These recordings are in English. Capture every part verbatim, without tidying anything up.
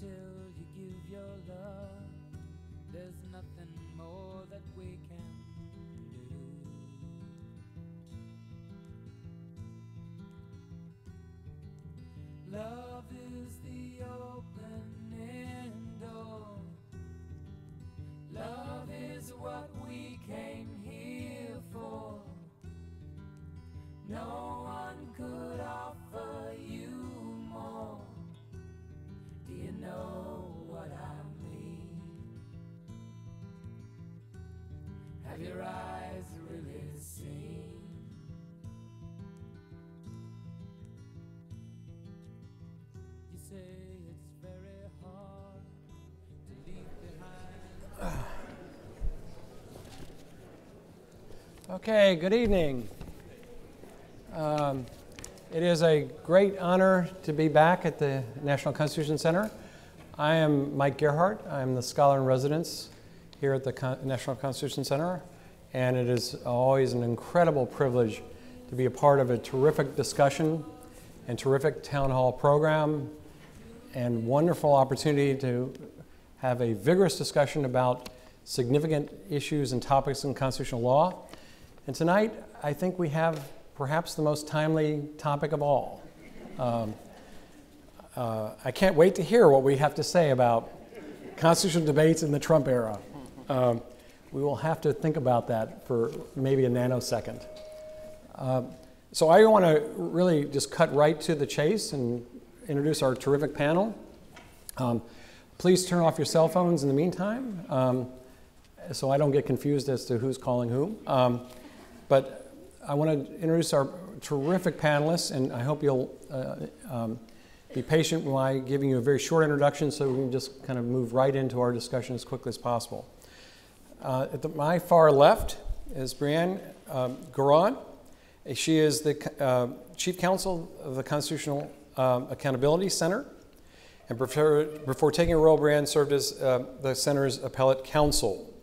till you give your love. There's nothing more that we can do. Love is the opening door. Love is what we came here for. No one could offer you more. Do you know what I mean? Have your eyes really seen? You say it's very hard to leave behind. Okay, good evening. Um, it is a great honor to be back at the National Constitution Center. I am Mike Gerhardt. I'm the scholar in residence here at the Con- National Constitution Center, and it is always an incredible privilege to be a part of a terrific discussion and terrific town hall program and wonderful opportunity to have a vigorous discussion about significant issues and topics in constitutional law. And tonight, I think we have perhaps the most timely topic of all. Um, uh, I can't wait to hear what we have to say about constitutional debates in the Trump era. Um, we will have to think about that for maybe a nanosecond. Uh, so I want to really just cut right to the chase and introduce our terrific panel. Um, please turn off your cell phones in the meantime, um, so I don't get confused as to who's calling who. Um, but I want to introduce our terrific panelists, and I hope you'll uh, um, be patient while giving you a very short introduction so we can just kind of move right into our discussion as quickly as possible. Uh, at the, my far left is Brianne um, Gorod. She is the uh, Chief Counsel of the Constitutional um, Accountability Center, and before, before taking a role, Brianne served as uh, the Center's Appellate Counsel.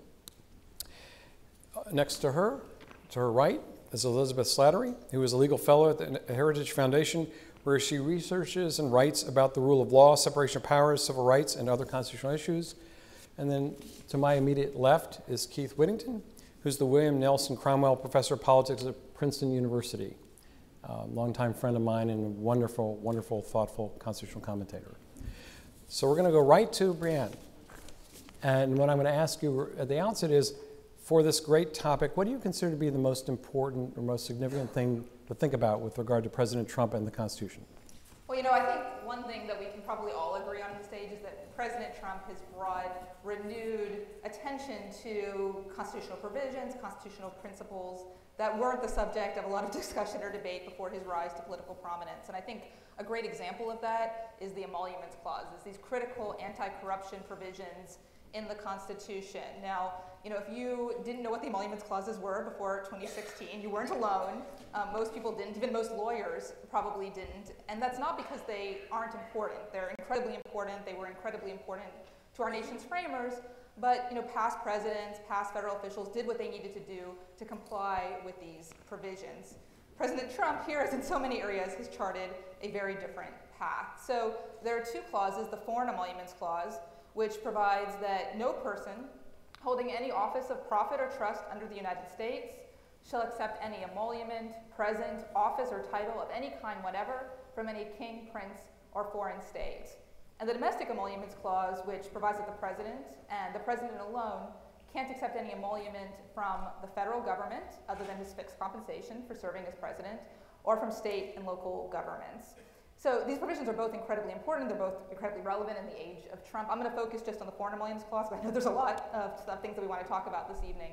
Uh, next to her, to her right, is Elizabeth Slattery, who is a legal fellow at the Heritage Foundation, where she researches and writes about the rule of law, separation of powers, civil rights, and other constitutional issues. And then to my immediate left is Keith Whittington, who's the William Nelson Cromwell Professor of Politics at Princeton University, a longtime friend of mine and a wonderful, wonderful, thoughtful constitutional commentator. So we're going to go right to Brianne. And what I'm going to ask you at the outset is, for this great topic, what do you consider to be the most important or most significant thing to think about with regard to President Trump and the Constitution? Well, you know, I think one thing that we can probably all agree on the stage is that President Trump has brought renewed attention to constitutional provisions, constitutional principles that weren't the subject of a lot of discussion or debate before his rise to political prominence. And I think a great example of that is the emoluments clauses, these critical anti-corruption provisions in the Constitution. Now, you know, if you didn't know what the emoluments clauses were before twenty sixteen, you weren't alone. Um, most people didn't, even most lawyers probably didn't. And that's not because they aren't important. They're incredibly important. They were incredibly important to our nation's framers. But, you know, past presidents, past federal officials did what they needed to do to comply with these provisions. President Trump here, as in so many areas, has charted a very different path. So there are two clauses, the Foreign Emoluments Clause, which provides that no person holding any office of profit or trust under the United States shall accept any emolument, present, office, or title of any kind whatever from any king, prince, or foreign state. And the Domestic Emoluments Clause, which provides that the president, and the president alone, can't accept any emolument from the federal government other than his fixed compensation for serving as president, or from state and local governments. So these provisions are both incredibly important. They're both incredibly relevant in the age of Trump. I'm going to focus just on the Foreign Emoluments Clause, but I know there's a lot of stuff, things that we want to talk about this evening.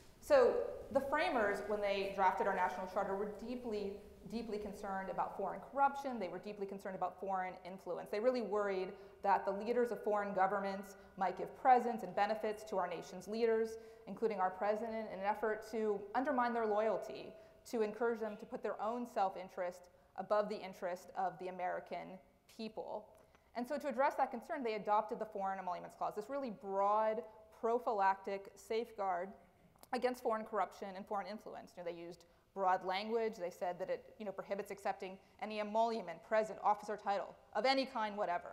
So the framers, when they drafted our national charter, were deeply, deeply concerned about foreign corruption. They were deeply concerned about foreign influence. They really worried that the leaders of foreign governments might give presents and benefits to our nation's leaders, including our president, in an effort to undermine their loyalty, to encourage them to put their own self-interest above the interest of the American people. And so to address that concern, they adopted the Foreign Emoluments Clause, this really broad, prophylactic safeguard against foreign corruption and foreign influence. You know, they used broad language. They said that it you know, prohibits accepting any emolument, present, office, or title of any kind, whatever.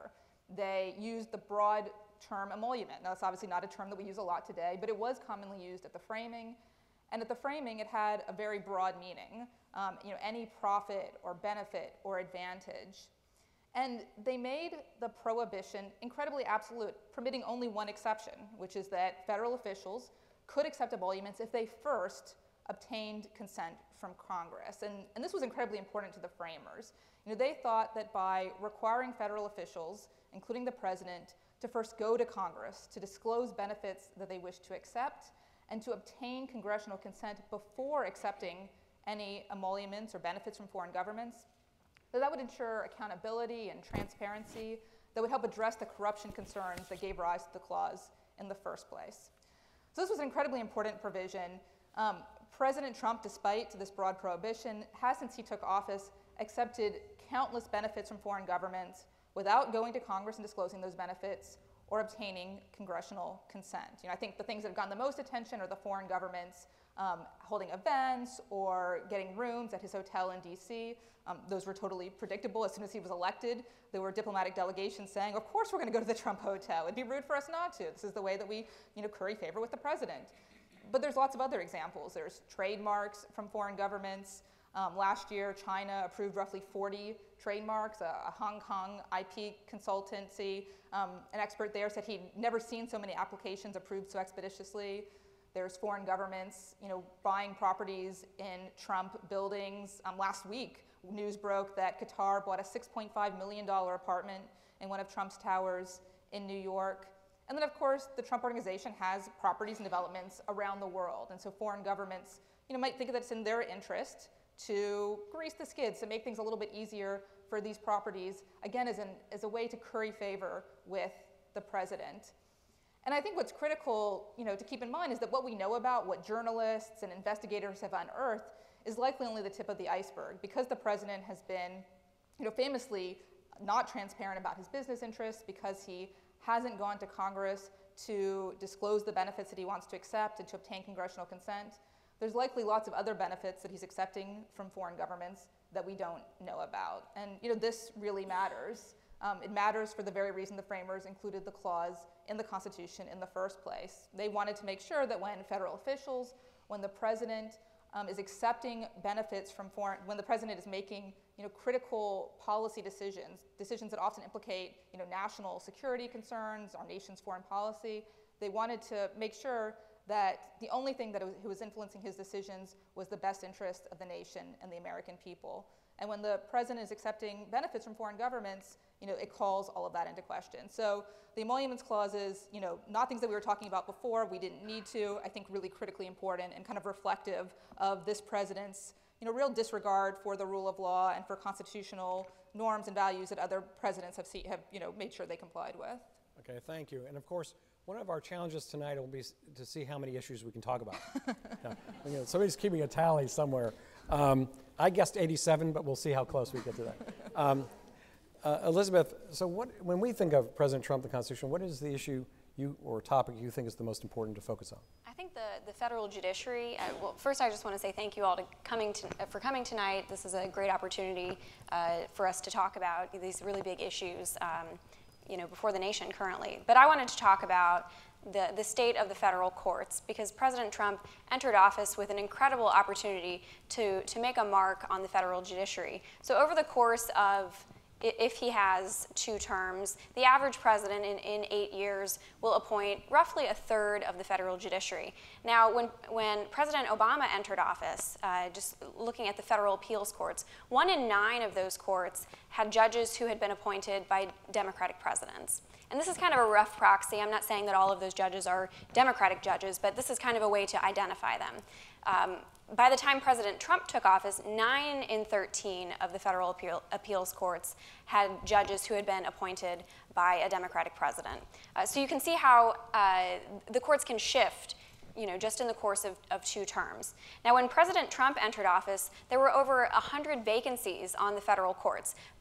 they used the broad term emolument. Now, that's obviously not a term that we use a lot today, but it was commonly used at the framing. And at the framing, it had a very broad meaning, um, you know, any profit or benefit or advantage. And they made the prohibition incredibly absolute, permitting only one exception, which is that federal officials could accept emoluments if they first obtained consent from Congress. And, and this was incredibly important to the framers. You know, they thought that by requiring federal officials, including the president, to first go to Congress to disclose benefits that they wish to accept and to obtain congressional consent before accepting any emoluments or benefits from foreign governments, that that would ensure accountability and transparency that would help address the corruption concerns that gave rise to the clause in the first place. So this was an incredibly important provision. Um, President Trump, despite this broad prohibition, has, since he took office, accepted countless benefits from foreign governments without going to Congress and disclosing those benefits or obtaining congressional consent. You know, I think the things that have gotten the most attention are the foreign governments um, holding events or getting rooms at his hotel in D C. Um, those were totally predictable. As soon as he was elected, there were diplomatic delegations saying, of course we're going to go to the Trump Hotel. It'd be rude for us not to. This is the way that we, you know, curry favor with the president. But there's lots of other examples. There's trademarks from foreign governments. Um, last year, China approved roughly forty trademarks. A, a Hong Kong I P consultancy, um, an expert there said he'd never seen so many applications approved so expeditiously. There's foreign governments, you know, buying properties in Trump buildings. Um, last week, news broke that Qatar bought a six point five million dollar apartment in one of Trump's towers in New York. And then, of course, the Trump Organization has properties and developments around the world. And so foreign governments, you know, might think that it's in their interest to grease the skids, to make things a little bit easier for these properties, again, as, an, as a way to curry favor with the president. And I think what's critical, you know, to keep in mind is that what we know about, what journalists and investigators have unearthed, is likely only the tip of the iceberg, because the president has been, you know, famously not transparent about his business interests, because he hasn't gone to Congress to disclose the benefits that he wants to accept and to obtain congressional consent. There's likely lots of other benefits that he's accepting from foreign governments that we don't know about. And, you know, this really matters. Um, it matters for the very reason the framers included the clause in the Constitution in the first place. They wanted to make sure that when federal officials, when the president um, is accepting benefits from foreign, when the president is making, you know, critical policy decisions, decisions that often implicate, you know, national security concerns, our nation's foreign policy, they wanted to make sure that the only thing that was, was influencing his decisions was the best interest of the nation and the American people. And when the president is accepting benefits from foreign governments, you know, it calls all of that into question. So the emoluments clauses, you know, not things that we were talking about before, we didn't need to, I think really critically important and kind of reflective of this president's, you know, real disregard for the rule of law and for constitutional norms and values that other presidents have, see, have you know, made sure they complied with. Okay, thank you. And of course, one of our challenges tonight will be to see how many issues we can talk about. Yeah, you know, somebody's keeping a tally somewhere. Um, I guessed eighty-seven, but we'll see how close we get to that. Um, uh, Elizabeth, so what, when we think of President Trump, the Constitution, what is the issue you or topic you think is the most important to focus on? I think the, the federal judiciary, uh, well, first I just want to say thank you all to coming to, uh, for coming tonight. This is a great opportunity uh, for us to talk about these really big issues um, you know, before the nation currently. But I wanted to talk about the, the state of the federal courts, because President Trump entered office with an incredible opportunity to, to make a mark on the federal judiciary. So over the course of, if he has two terms, the average president in, in eight years will appoint roughly a third of the federal judiciary. Now, when, when President Obama entered office, uh, just looking at the federal appeals courts, one in nine of those courts had judges who had been appointed by Democratic presidents. And this is kind of a rough proxy. I'm not saying that all of those judges are Democratic judges, but this is kind of a way to identify them. Um, By the time President Trump took office, nine in thirteen of the federal appeal, appeals courts had judges who had been appointed by a Democratic president. Uh, so you can see how uh, the courts can shift, you know, just in the course of, of two terms. Now, when President Trump entered office, there were over one hundred vacancies on the federal courts.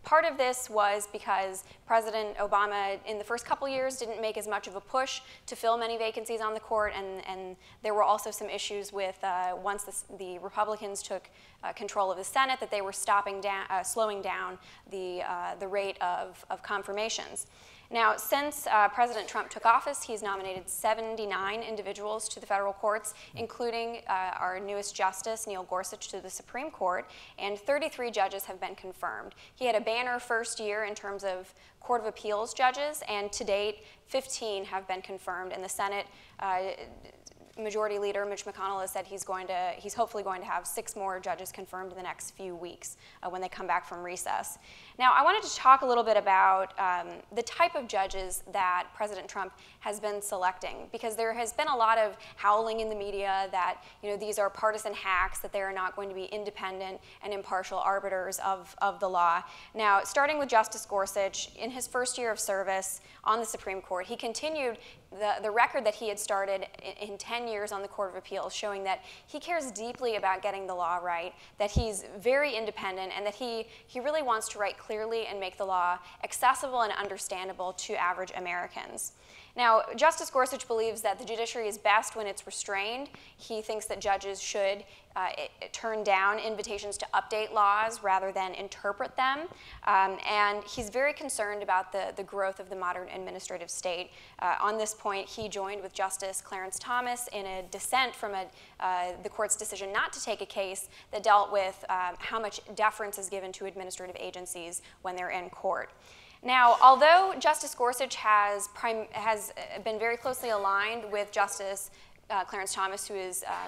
part of this was because President Obama, in the first couple years, didn't make as much of a push to fill many vacancies on the court, and, and there were also some issues with, uh, once the, the Republicans took uh, control of the Senate, that they were stopping down, uh, slowing down the, uh, the rate of, of confirmations. Now, since uh, President Trump took office, he's nominated seventy-nine individuals to the federal courts, including uh, our newest justice, Neil Gorsuch, to the Supreme Court, and thirty-three judges have been confirmed. He had a banner first year in terms of Court of Appeals judges, and to date, fifteen have been confirmed, and the Senate uh, Majority Leader Mitch McConnell has said he's going to, he's hopefully going to have six more judges confirmed in the next few weeks uh, when they come back from recess. Now, I wanted to talk a little bit about um, the type of judges that President Trump has been selecting, because there has been a lot of howling in the media that, you know, these are partisan hacks, that they are not going to be independent and impartial arbiters of, of the law. Now, starting with Justice Gorsuch, in his first year of service on the Supreme Court, he continued the, the record that he had started in, in ten years on the Court of Appeals, showing that he cares deeply about getting the law right, that he's very independent, and that he, he really wants to write clearly and make the law accessible and understandable to average Americans. Now, Justice Gorsuch believes that the judiciary is best when it's restrained. He thinks that judges should uh, it, it turn down invitations to update laws rather than interpret them. Um, and he's very concerned about the, the growth of the modern administrative state. Uh, on this point, he joined with Justice Clarence Thomas in a dissent from a, uh, the court's decision not to take a case that dealt with um, how much deference is given to administrative agencies when they're in court. Now, although Justice Gorsuch has, prim has been very closely aligned with Justice uh, Clarence Thomas, who is um,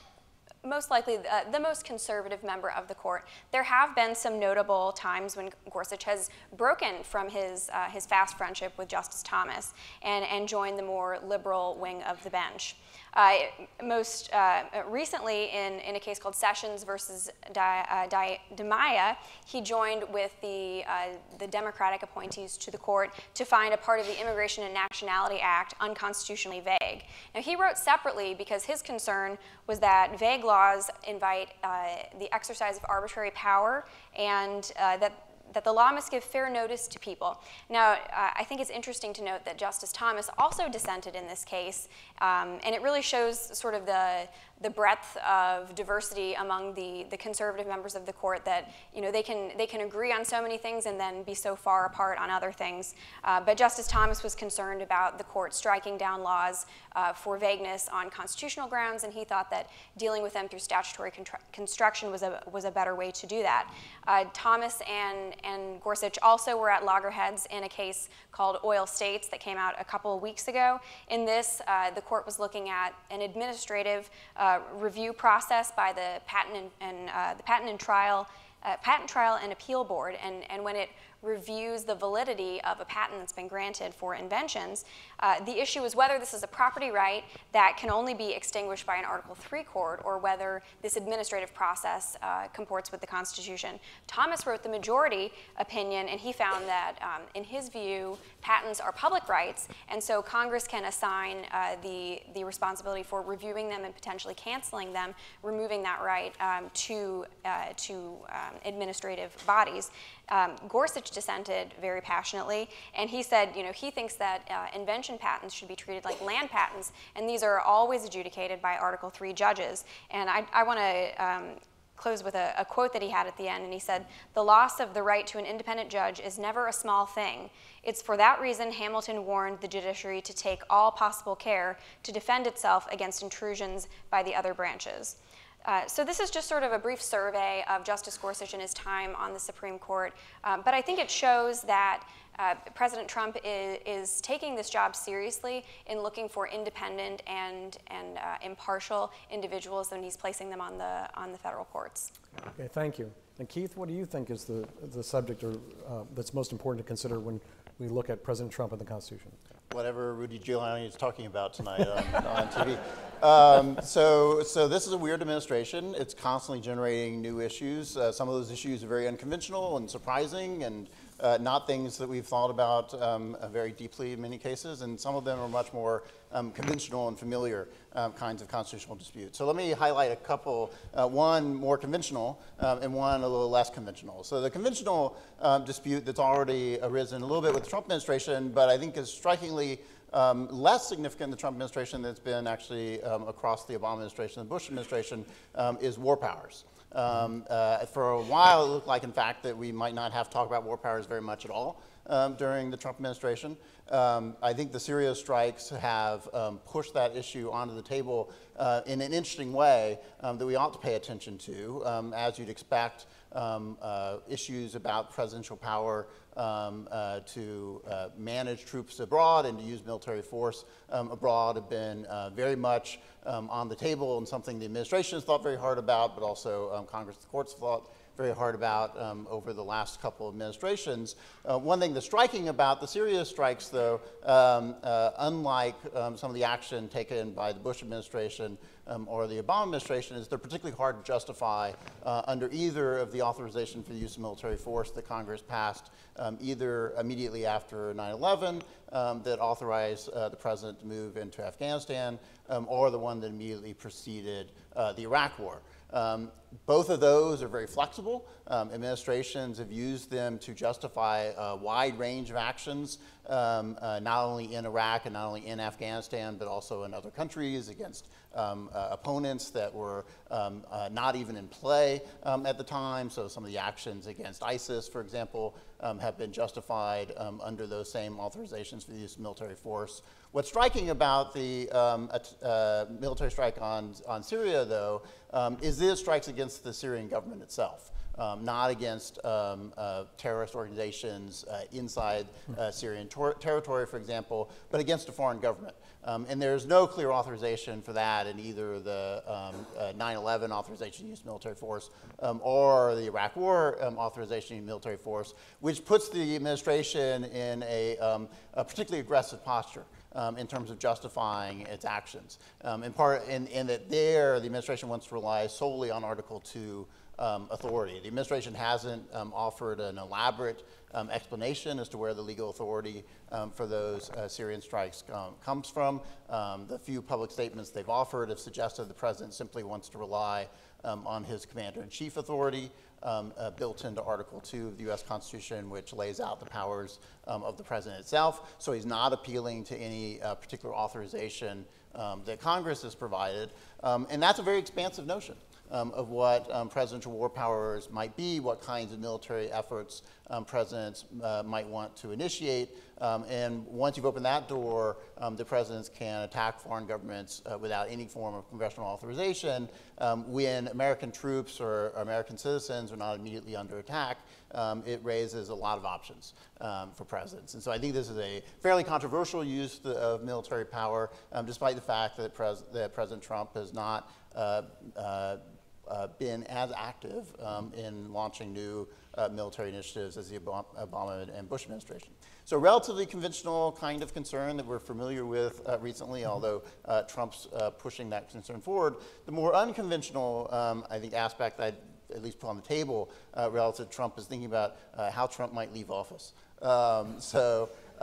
most likely the, uh, the most conservative member of the court, there have been some notable times when Gorsuch has broken from his, uh, his fast friendship with Justice Thomas and, and joined the more liberal wing of the bench. Uh, most uh, recently, in, in a case called Sessions versus Di, uh, Di, DiMaia, he joined with the, uh, the Democratic appointees to the court to find a part of the Immigration and Nationality Act unconstitutionally vague. Now, he wrote separately because his concern was that vague laws invite uh, the exercise of arbitrary power, and uh, that that the law must give fair notice to people. Now, uh, I think it's interesting to note that Justice Thomas also dissented in this case, um, and it really shows sort of the, the breadth of diversity among the, the conservative members of the court, that, you know, they can, they can agree on so many things and then be so far apart on other things. Uh, but Justice Thomas was concerned about the court striking down laws uh, for vagueness on constitutional grounds, and he thought that dealing with them through statutory construction was a, was a better way to do that. Uh, Thomas and and Gorsuch also were at loggerheads in a case called Oil States that came out a couple of weeks ago. In this, uh, the court was looking at an administrative uh, review process by the Patent and, and uh, the Patent and Trial, uh, Patent Trial and Appeal Board, and, and when it reviews the validity of a patent that's been granted for inventions, uh, the issue is whether this is a property right that can only be extinguished by an Article three court, or whether this administrative process uh, comports with the Constitution. Thomas wrote the majority opinion, and he found that, um, in his view, patents are public rights, and so Congress can assign uh, the, the responsibility for reviewing them and potentially canceling them, removing that right um, to, uh, to um, administrative bodies. Um, Gorsuch dissented very passionately, and he said, you know, he thinks that uh, invention patents should be treated like land patents, and these are always adjudicated by Article three judges. And I, I want to um, close with a, a quote that he had at the end, and he said, "The loss of the right to an independent judge is never a small thing. It's for that reason Hamilton warned the judiciary to take all possible care to defend itself against intrusions by the other branches." Uh, so this is just sort of a brief survey of Justice Gorsuch and his time on the Supreme Court, um, but I think it shows that uh, President Trump is, is taking this job seriously in looking for independent and, and uh, impartial individuals, and he's placing them on the, on the federal courts. Okay, thank you. And Keith, what do you think is the, the subject or, uh, that's most important to consider when we look at President Trump and the Constitution? Whatever Rudy Giuliani is talking about tonight on, on T V. Um, so, so this is a weird administration. It's constantly generating new issues. Uh, some of those issues are very unconventional and surprising, and uh, not things that we've thought about um, uh, very deeply in many cases, and some of them are much more um, conventional and familiar um, kinds of constitutional disputes. So let me highlight a couple, uh, one more conventional um, and one a little less conventional. So the conventional um, dispute that's already arisen a little bit with the Trump administration, but I think is strikingly Um, less significant in the Trump administration than it's been actually um, across the Obama administration and the Bush administration um, is war powers. Um, uh, for a while, it looked like, in fact, that we might not have to talk about war powers very much at all um, during the Trump administration. Um, I think the Syria strikes have um, pushed that issue onto the table uh, in an interesting way um, that we ought to pay attention to. Um, as you'd expect, um, uh, issues about presidential power Um, uh, to uh, manage troops abroad and to use military force um, abroad have been uh, very much um, on the table, and something the administration has thought very hard about, but also um, Congress and the courts have thought very hard about um, over the last couple of administrations. Uh, one thing that's striking about the Syria strikes, though, um, uh, unlike um, some of the action taken by the Bush administration um, or the Obama administration, is they're particularly hard to justify uh, under either of the authorization for the use of military force that Congress passed um, either immediately after nine eleven um, that authorized uh, the president to move into Afghanistan, um, or the one that immediately preceded uh, the Iraq War. Um, both of those are very flexible. Um, administrations have used them to justify a wide range of actions, um, uh, not only in Iraq and not only in Afghanistan, but also in other countries against um, uh, opponents that were um, uh, not even in play um, at the time. So some of the actions against ISIS, for example, um, have been justified um, under those same authorizations for the use of military force. What's striking about the um, uh, military strike on, on Syria, though, um, is this strikes against the Syrian government itself, um, not against um, uh, terrorist organizations uh, inside uh, Syrian ter territory, for example, but against a foreign government. Um, and there's no clear authorization for that in either the um, uh, nine eleven authorization to use military force um, or the Iraq War um, authorization to use military force, which puts the administration in a, um, a particularly aggressive posture Um, in terms of justifying its actions. Um, in part, in, in that there, the administration wants to rely solely on Article two um, authority. The administration hasn't um, offered an elaborate um, explanation as to where the legal authority um, for those uh, Syrian strikes um, comes from. Um, the few public statements they've offered have suggested the president simply wants to rely um, on his commander-in-chief authority, Um, uh, built into Article two of the U S Constitution, which lays out the powers um, of the president itself. So he's not appealing to any uh, particular authorization um, that Congress has provided. Um, and that's a very expansive notion um, of what um, presidential war powers might be, what kinds of military efforts um, presidents uh, might want to initiate. Um, and once you've opened that door, um, the presidents can attack foreign governments uh, without any form of congressional authorization. Um, when American troops or American citizens are not immediately under attack, um, it raises a lot of options um, for presidents. And so I think this is a fairly controversial use of military power, um, despite the fact that, pres that President Trump has not uh, uh, uh, been as active um, in launching new uh, military initiatives as the Obama and Bush administration. So relatively conventional kind of concern that we're familiar with uh, recently, although uh, Trump's uh, pushing that concern forward. The more unconventional, um, I think, aspect I'd at least put on the table uh, relative to Trump is thinking about uh, how Trump might leave office. Um, so uh,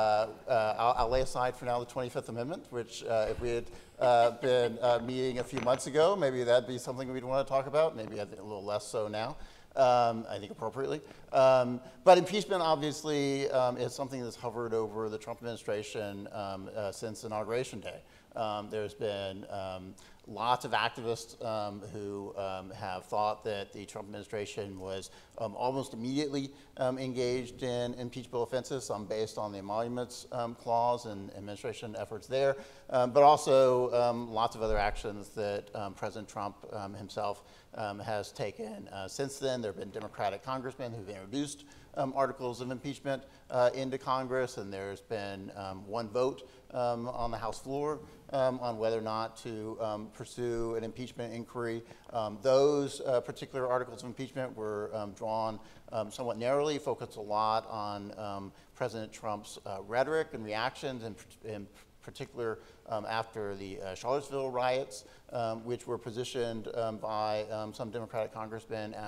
uh, I'll, I'll lay aside for now the twenty-fifth Amendment, which uh, if we had uh, been uh, meeting a few months ago, maybe that'd be something we'd want to talk about, maybe a little less so now. Um, I think appropriately. Um, but impeachment obviously um, is something that's hovered over the Trump administration um, uh, since Inauguration Day. Um, there's been um, lots of activists um, who um, have thought that the Trump administration was um, almost immediately um, engaged in impeachable offenses, some based on the emoluments um, clause and administration efforts there, um, but also um, lots of other actions that um, President Trump um, himself um, has taken. Uh, since then, there have been Democratic congressmen who've introduced um, articles of impeachment uh, into Congress, and there's been um, one vote um, on the House floor Um, on whether or not to um, pursue an impeachment inquiry. Um, those uh, particular articles of impeachment were um, drawn um, somewhat narrowly, focused a lot on um, President Trump's uh, rhetoric and reactions, in, in particular um, after the uh, Charlottesville riots, um, which were positioned um, by um, some Democratic congressmen as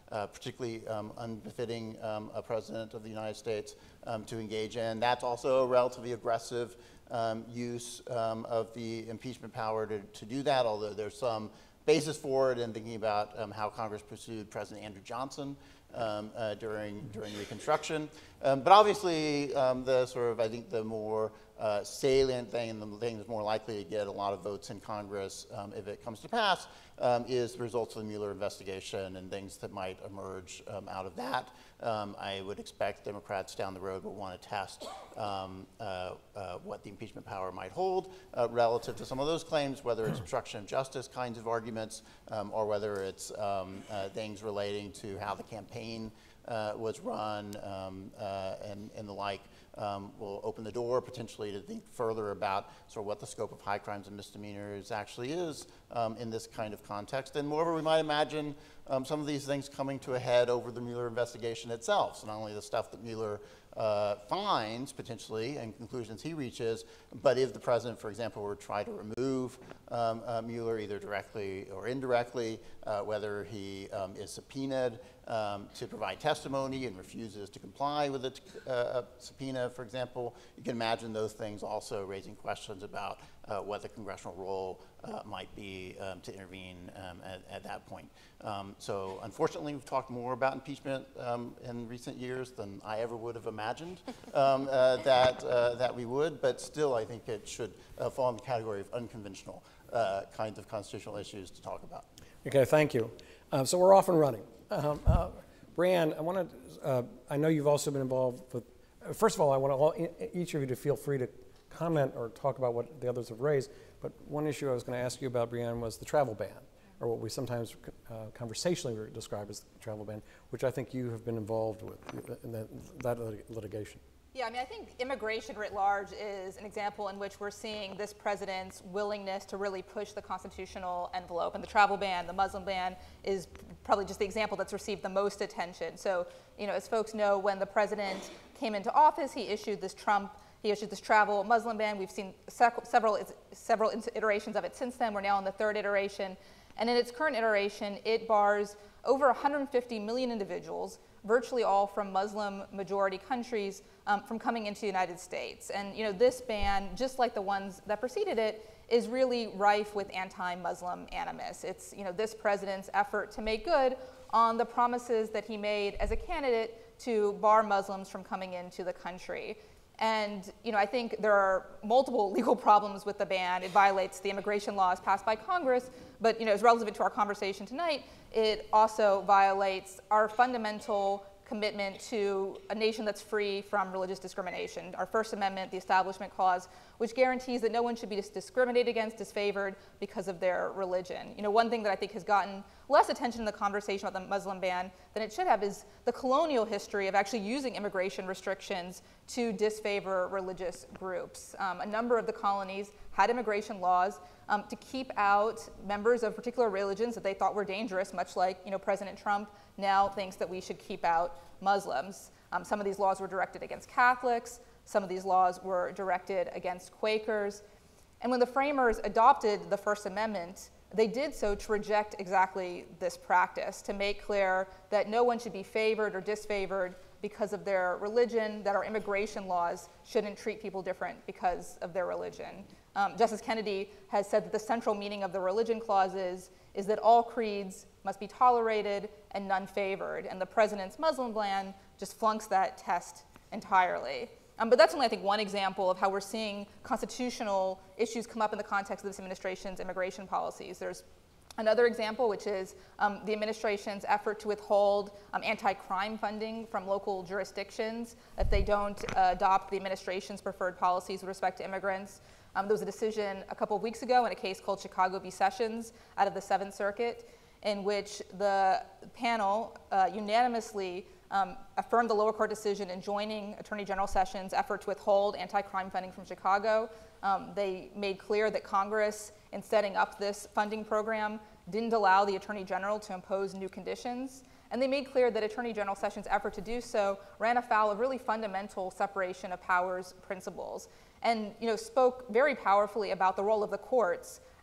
uh, particularly um, unbefitting um, a president of the United States um, to engage in. That's also a relatively aggressive um, use um, of the impeachment power to, to do that, although there's some basis for it in thinking about um, how Congress pursued President Andrew Johnson um, uh, during, during Reconstruction. Um, but obviously, um, the sort of, I think, the more uh, salient thing and the thing that's more likely to get a lot of votes in Congress um, if it comes to pass um, is the results of the Mueller investigation and things that might emerge um, out of that. Um, I would expect Democrats down the road will want to test um, uh, uh, what the impeachment power might hold uh, relative to some of those claims, whether it's obstruction of justice kinds of arguments um, or whether it's um, uh, things relating to how the campaign uh, was run um, uh, and, and the like. Um, will open the door potentially to think further about sort of what the scope of high crimes and misdemeanors actually is um, in this kind of context. And moreover, we might imagine um, some of these things coming to a head over the Mueller investigation itself. So not only the stuff that Mueller uh, finds potentially and conclusions he reaches, but if the president, for example, were to try to remove um, uh, Mueller either directly or indirectly, uh, whether he um, is subpoenaed um, to provide testimony and refuses to comply with a uh, subpoena, for example, you can imagine those things also raising questions about uh, what the congressional role uh, might be um, to intervene um, at, at that point. Um, so unfortunately, we've talked more about impeachment um, in recent years than I ever would have imagined um, uh, that, uh, that we would, but still I think it should uh, fall in the category of unconventional uh, kinds of constitutional issues to talk about. Okay, thank you. Uh, so we're off and running. Um, uh, Brianne, I want to, uh, I know you've also been involved with, uh, first of all, I want all, each of you to feel free to comment or talk about what the others have raised, but one issue I was going to ask you about, Brianne, was the travel ban, or what we sometimes uh, conversationally describe as the travel ban, which I think you have been involved with in that, that litigation. Yeah, I mean, I think immigration writ large is an example in which we're seeing this president's willingness to really push the constitutional envelope. And the travel ban, the Muslim ban, is probably just the example that's received the most attention. So, you know, as folks know, when the president came into office, he issued this Trump, he issued this travel Muslim ban. We've seen sec- several, several iterations of it since then. We're now on the third iteration. And in its current iteration, it bars over one hundred fifty million individuals, virtually all from Muslim majority countries, um, from coming into the United States. And you know, this ban, just like the ones that preceded it, is really rife with anti-Muslim animus. It's you know, this president's effort to make good on the promises that he made as a candidate to bar Muslims from coming into the country. And you know, I think there are multiple legal problems with the ban. It violates the immigration laws passed by Congress, but you know, as relevant to our conversation tonight, it also violates our fundamental commitment to a nation that's free from religious discrimination. Our First Amendment, the Establishment Clause, which guarantees that no one should be discriminated against, disfavored because of their religion. You know, one thing that I think has gotten less attention in the conversation about the Muslim ban than it should have is the colonial history of actually using immigration restrictions to disfavor religious groups. Um, a number of the colonies had immigration laws um, to keep out members of particular religions that they thought were dangerous, much like you know, President Trump now thinks that we should keep out Muslims. Um, some of these laws were directed against Catholics. Some of these laws were directed against Quakers. And when the framers adopted the First Amendment, they did so to reject exactly this practice, to make clear that no one should be favored or disfavored because of their religion, that our immigration laws shouldn't treat people different because of their religion. Um, Justice Kennedy has said that the central meaning of the religion clauses is that all creeds must be tolerated and none favored, and the president's Muslim ban just flunks that test entirely. Um, but that's only, I think, one example of how we're seeing constitutional issues come up in the context of this administration's immigration policies. There's another example, which is um, the administration's effort to withhold um, anti-crime funding from local jurisdictions if they don't uh, adopt the administration's preferred policies with respect to immigrants. Um, there was a decision a couple of weeks ago in a case called Chicago v. Sessions out of the Seventh Circuit, in which the panel uh, unanimously um, affirmed the lower court decision in joining Attorney General Sessions' effort to withhold anti-crime funding from Chicago. Um, they made clear that Congress, in setting up this funding program, didn't allow the Attorney General to impose new conditions. And they made clear that Attorney General Sessions' effort to do so ran afoul of really fundamental separation of powers principles, and you know, spoke very powerfully about the role of the courts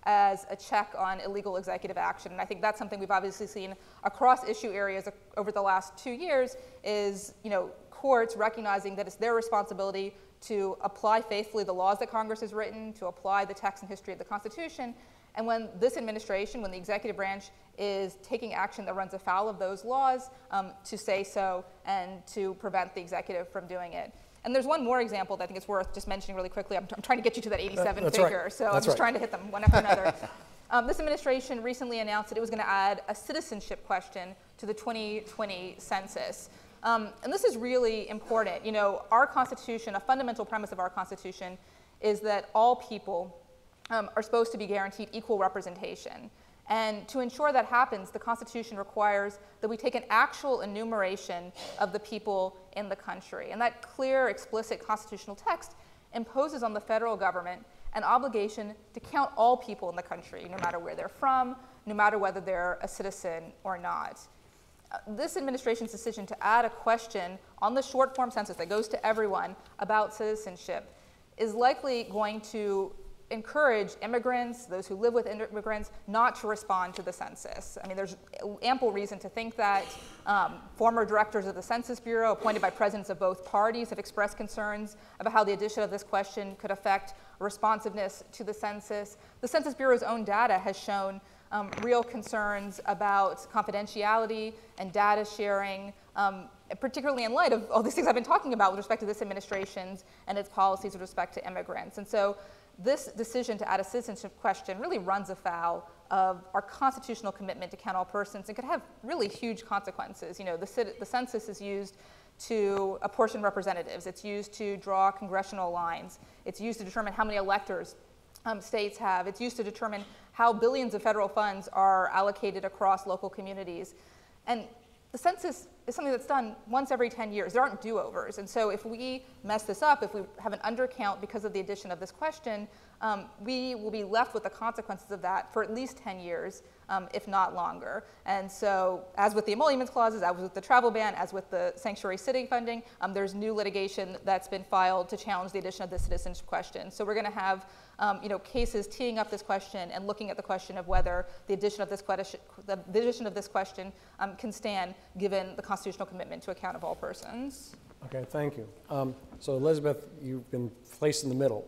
as a check on illegal executive action. And I think that's something we've obviously seen across issue areas over the last two years is, you know, courts recognizing that it's their responsibility to apply faithfully the laws that Congress has written, to apply the text and history of the Constitution. And when this administration, when the executive branch is taking action that runs afoul of those laws, um, to say so and to prevent the executive from doing it. And there's one more example that I think it's worth just mentioning really quickly. I'm, I'm trying to get you to that eighty-seven That's figure, right. so That's I'm just right. trying to hit them one after another. Um, this administration recently announced that it was going to add a citizenship question to the twenty twenty census. Um, and this is really important. You know, our Constitution, a fundamental premise of our Constitution is that all people um, are supposed to be guaranteed equal representation. And to ensure that happens, the Constitution requires that we take an actual enumeration of the people in the country. And that clear, explicit constitutional text imposes on the federal government an obligation to count all people in the country, no matter where they're from, no matter whether they're a citizen or not. Uh, this administration's decision to add a question on the short form census that goes to everyone about citizenship is likely going to encourage immigrants, those who live with immigrants, not to respond to the census. I mean, there's ample reason to think that. Um, former directors of the Census Bureau, appointed by presidents of both parties, have expressed concerns about how the addition of this question could affect responsiveness to the census. The Census Bureau's own data has shown um, real concerns about confidentiality and data sharing, um, particularly in light of all these things I've been talking about with respect to this administration's and its policies with respect to immigrants. And so this decision to add a citizenship question really runs afoul of our constitutional commitment to count all persons and could have really huge consequences. You know, the, the census is used to apportion representatives. It's used to draw congressional lines. It's used to determine how many electors um, states have. It's used to determine how billions of federal funds are allocated across local communities. And the census is something that's done once every ten years. There aren't do-overs. And so if we mess this up, if we have an undercount because of the addition of this question, um, we will be left with the consequences of that for at least ten years, um, if not longer. And so as with the emoluments clauses, as with the travel ban, as with the sanctuary city funding, um, there's new litigation that's been filed to challenge the addition of the citizenship question. So we're going to have Um, you know, cases teeing up this question and looking at the question of whether the addition of this question, the addition of this question um, can stand given the constitutional commitment to account of all persons. Okay, thank you. Um, so Elizabeth, you've been placed in the middle,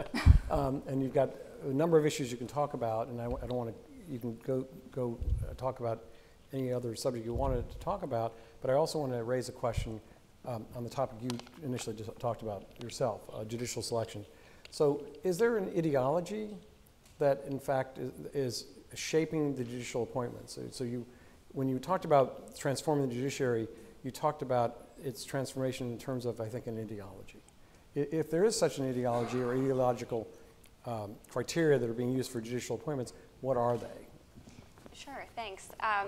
um, and you've got a number of issues you can talk about, and I, I don't want to, you can go, go uh, talk about any other subject you wanted to talk about, but I also want to raise a question um, on the topic you initially just talked about yourself, uh, judicial selection. So is there an ideology that, in fact, is, is shaping the judicial appointments? So, so you, when you talked about transforming the judiciary, you talked about its transformation in terms of, I think, an ideology. If there is such an ideology or ideological um, criteria that are being used for judicial appointments, what are they? Sure, thanks. Um,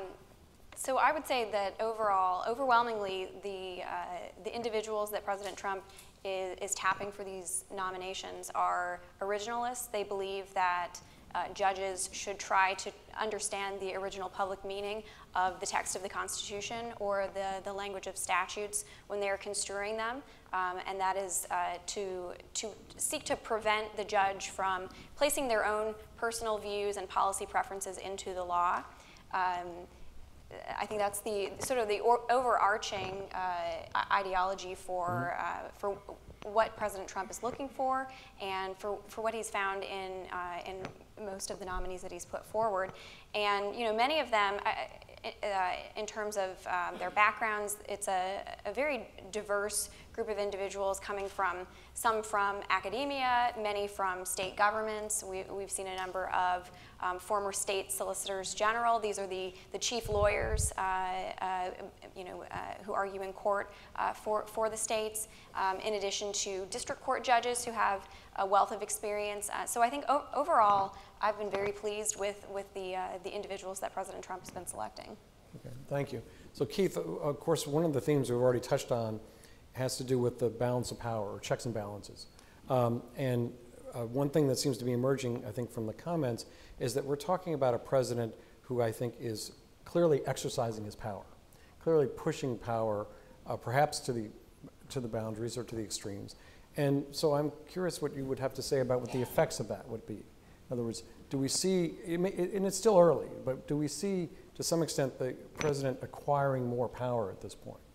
so I would say that overall, overwhelmingly, the, uh, the individuals that President Trump Is, is tapping for these nominations are originalists. They believe that uh, judges should try to understand the original public meaning of the text of the Constitution or the, the language of statutes when they're construing them, um, and that is uh, to, to seek to prevent the judge from placing their own personal views and policy preferences into the law. Um, I think that's the sort of the or, overarching uh, ideology for uh, for what President Trump is looking for, and for, for what he's found in uh, in most of the nominees that he's put forward. And you know, many of them, uh, uh, in terms of um, their backgrounds, it's a, a very diverse group of individuals coming from some from academia, many from state governments. We, we've seen a number of um, former state solicitors general. These are the, the chief lawyers, uh, uh, you know, uh, who argue in court uh, for, for the states, um, in addition to district court judges who have a wealth of experience. Uh, so I think o overall, I've been very pleased with, with the, uh, the individuals that President Trump has been selecting. Okay, thank you. So Keith, of course, one of the themes we've already touched on has to do with the balance of power, or checks and balances. Um, and uh, one thing that seems to be emerging, I think, from the comments is that we're talking about a president who I think is clearly exercising his power, clearly pushing power, uh, perhaps to the, to the boundaries or to the extremes. And so I'm curious what you would have to say about what the effects of that would be. In other words, do we see, it may, it, and it's still early, but do we see to some extent the president acquiring more power at this point?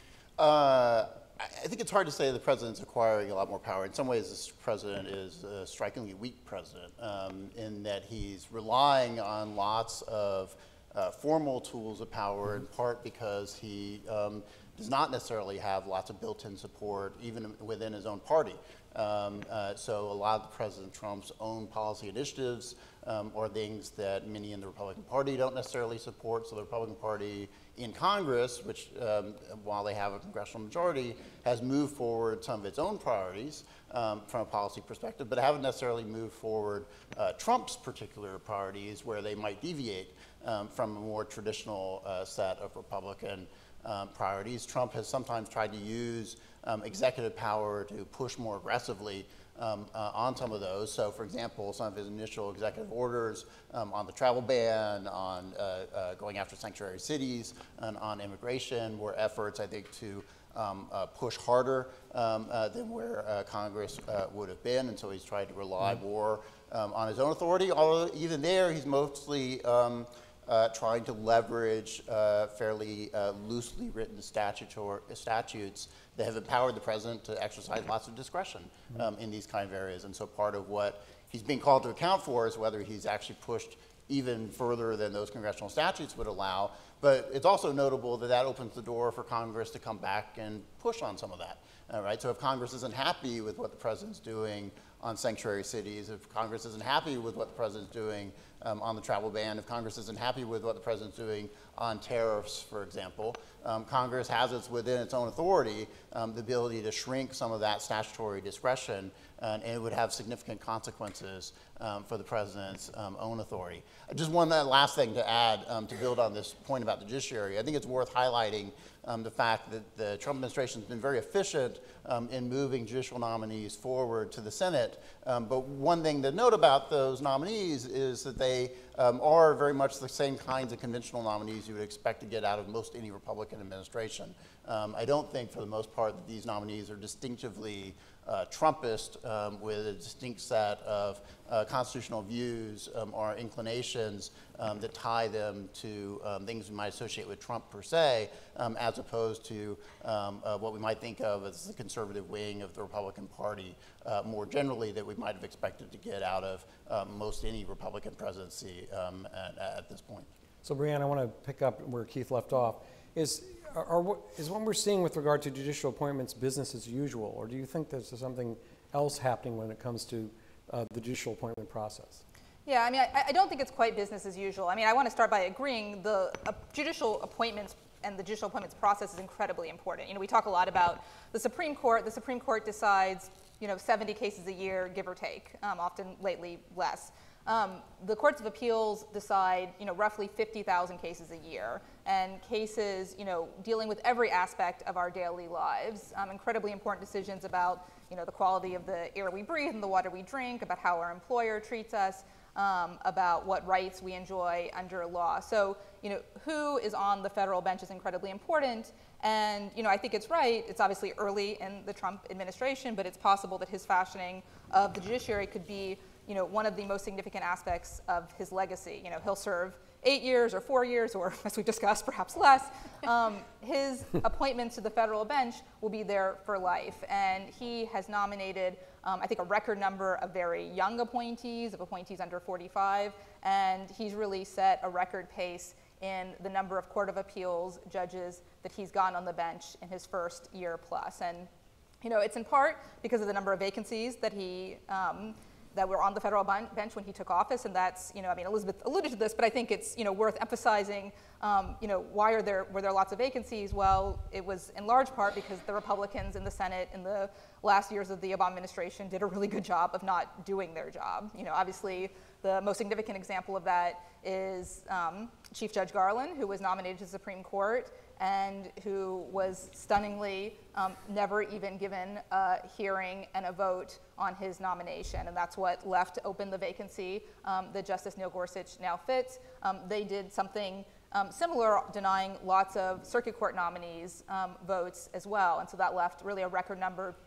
Uh, I think it's hard to say the president's acquiring a lot more power. In some ways, this president is a strikingly weak president um, in that he's relying on lots of uh, formal tools of power, in part because he um, does not necessarily have lots of built-in support, even within his own party. Um, uh, so a lot of President Trump's own policy initiatives um, are things that many in the Republican Party don't necessarily support. So the Republican Party in Congress, which um, while they have a congressional majority, has moved forward some of its own priorities um, from a policy perspective, but haven't necessarily moved forward uh, Trump's particular priorities where they might deviate um, from a more traditional uh, set of Republican um, priorities. Trump has sometimes tried to use Um, executive power to push more aggressively um, uh, on some of those. So, for example, some of his initial executive orders um, on the travel ban, on uh, uh, going after sanctuary cities, and on immigration were efforts, I think, to um, uh, push harder um, uh, than where uh, Congress uh, would have been. And so he's tried to rely mm-hmm. more um, on his own authority, although even there he's mostly um, Uh, trying to leverage uh, fairly uh, loosely written statutory statutes that have empowered the president to exercise lots of discretion um, in these kind of areas. And so part of what he's being called to account for is whether he's actually pushed even further than those congressional statutes would allow. But it's also notable that that opens the door for Congress to come back and push on some of that. Uh, right? So if Congress isn't happy with what the president's doing on sanctuary cities, if Congress isn't happy with what the president's doing um, on the travel ban, if Congress isn't happy with what the president's doing on tariffs, for example, um, Congress has its within its own authority um, the ability to shrink some of that statutory discretion, and, and it would have significant consequences um, for the president's um, own authority. Just one last thing to add um, to build on this point about the judiciary. I think it's worth highlighting Um, the fact that the Trump administration has been very efficient um, in moving judicial nominees forward to the Senate. Um, but one thing to note about those nominees is that they um, are very much the same kinds of conventional nominees you would expect to get out of most any Republican administration. Um, I don't think for the most part that these nominees are distinctively uh, Trumpist um, with a distinct set of uh, constitutional views um, or inclinations um, that tie them to um, things we might associate with Trump per se, um, as opposed to um, uh, what we might think of as the conservative wing of the Republican Party uh, more generally that we might have expected to get out of um, most any Republican presidency um, at, at this point. So Brianne, I want to pick up where Keith left off. Is, are, are, is what we're seeing with regard to judicial appointments business as usual, or do you think there's something else happening when it comes to uh, the judicial appointment process? Yeah, I mean, I, I don't think it's quite business as usual. I mean, I want to start by agreeing the uh, judicial appointments and the judicial appointments process is incredibly important. You know, we talk a lot about the Supreme Court. The Supreme Court decides, you know, seventy cases a year, give or take, um, often lately less. Um, the courts of appeals decide, you know, roughly fifty thousand cases a year, and cases, you know, dealing with every aspect of our daily lives. Um, incredibly important decisions about, you know, the quality of the air we breathe and the water we drink, about how our employer treats us, um, about what rights we enjoy under law. So, you know, who is on the federal bench is incredibly important. And, you know, I think it's right. It's obviously early in the Trump administration, but it's possible that his fashioning of the judiciary could be, you know, one of the most significant aspects of his legacy. You know, he'll serve eight years or four years, or as we discussed, perhaps less. Um, his appointments to the federal bench will be there for life. And he has nominated, um, I think, a record number of very young appointees, of appointees under forty-five. And he's really set a record pace in the number of Court of Appeals judges that he's gotten on the bench in his first year plus. And, you know, it's in part because of the number of vacancies that he um, that were on the federal bench when he took office, and that's, you know, I mean, Elizabeth alluded to this, but I think it's, you know, worth emphasizing, um, you know, why are there, were there lots of vacancies? Well, it was in large part because the Republicans in the Senate in the last years of the Obama administration did a really good job of not doing their job. You know, obviously, the most significant example of that is um, Chief Judge Garland, who was nominated to the Supreme Court and who was stunningly um, never even given a hearing and a vote on his nomination. And that's what left open the vacancy um, that Justice Neil Gorsuch now fits. Um, they did something um, similar, denying lots of circuit court nominees um, votes as well. And so that left really a record number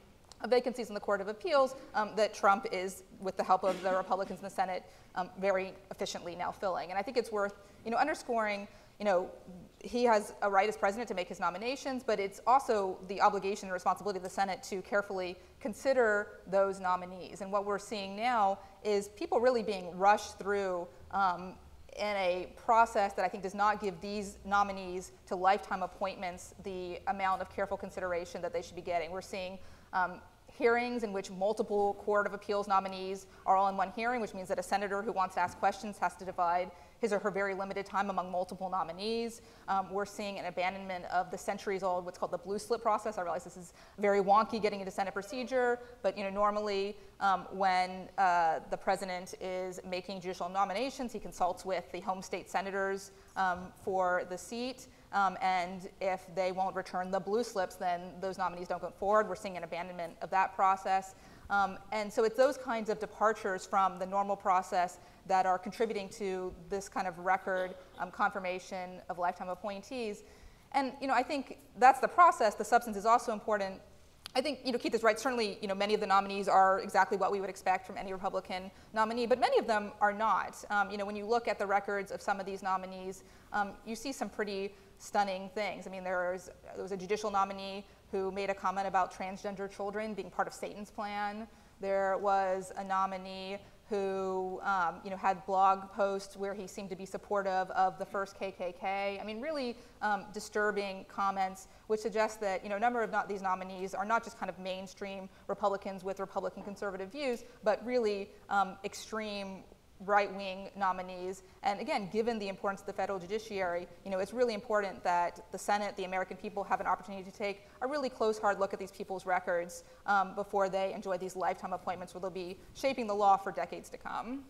vacancies in the Court of Appeals um, that Trump is, with the help of the Republicans in the Senate, um, very efficiently now filling. And I think it's worth, you know, underscoring, you know, he has a right as president to make his nominations, but it's also the obligation and responsibility of the Senate to carefully consider those nominees. And what we're seeing now is people really being rushed through um, in a process that I think does not give these nominees to lifetime appointments the amount of careful consideration that they should be getting. We're seeing um, hearings in which multiple Court of Appeals nominees are all in one hearing, which means that a senator who wants to ask questions has to divide his or her very limited time among multiple nominees. Um, we're seeing an abandonment of the centuries-old, what's called the blue slip process. I realize this is very wonky getting into Senate procedure, but you know, normally um, when uh, the president is making judicial nominations, he consults with the home state senators um, for the seat. Um, and if they won't return the blue slips, then those nominees don't go forward. We're seeing an abandonment of that process. Um, and so it's those kinds of departures from the normal process that are contributing to this kind of record um, confirmation of lifetime appointees. And you know, I think that's the process. The substance is also important. I think you know, Keith is right. Certainly, you know, many of the nominees are exactly what we would expect from any Republican nominee, but many of them are not. Um, you know, when you look at the records of some of these nominees, um, you see some pretty stunning things. I mean, there was, there was a judicial nominee who made a comment about transgender children being part of Satan's plan. There was a nominee who um, you know, had blog posts where he seemed to be supportive of the first K K K. I mean, really um, disturbing comments, which suggest that you know, a number of not these nominees are not just kind of mainstream Republicans with Republican conservative views, but really um, extreme right-wing nominees. And again, given the importance of the federal judiciary, you know, it's really important that the Senate, the American people, have an opportunity to take a really close, hard look at these people's records um, before they enjoy these lifetime appointments where they'll be shaping the law for decades to come.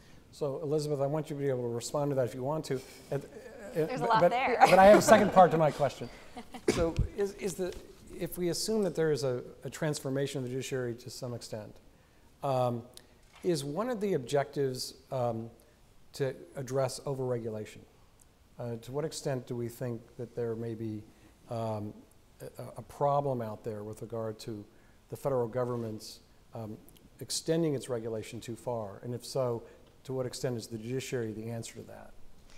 So, Elizabeth, I want you to be able to respond to that if you want to. There's a lot but, there. But I have a second part to my question. So, is, is the, if we assume that there is a, a transformation of the judiciary to some extent, um, is one of the objectives um, to address overregulation? Uh, to what extent do we think that there may be um, a, a problem out there with regard to the federal government's um, extending its regulation too far? And if so, to what extent is the judiciary the answer to that?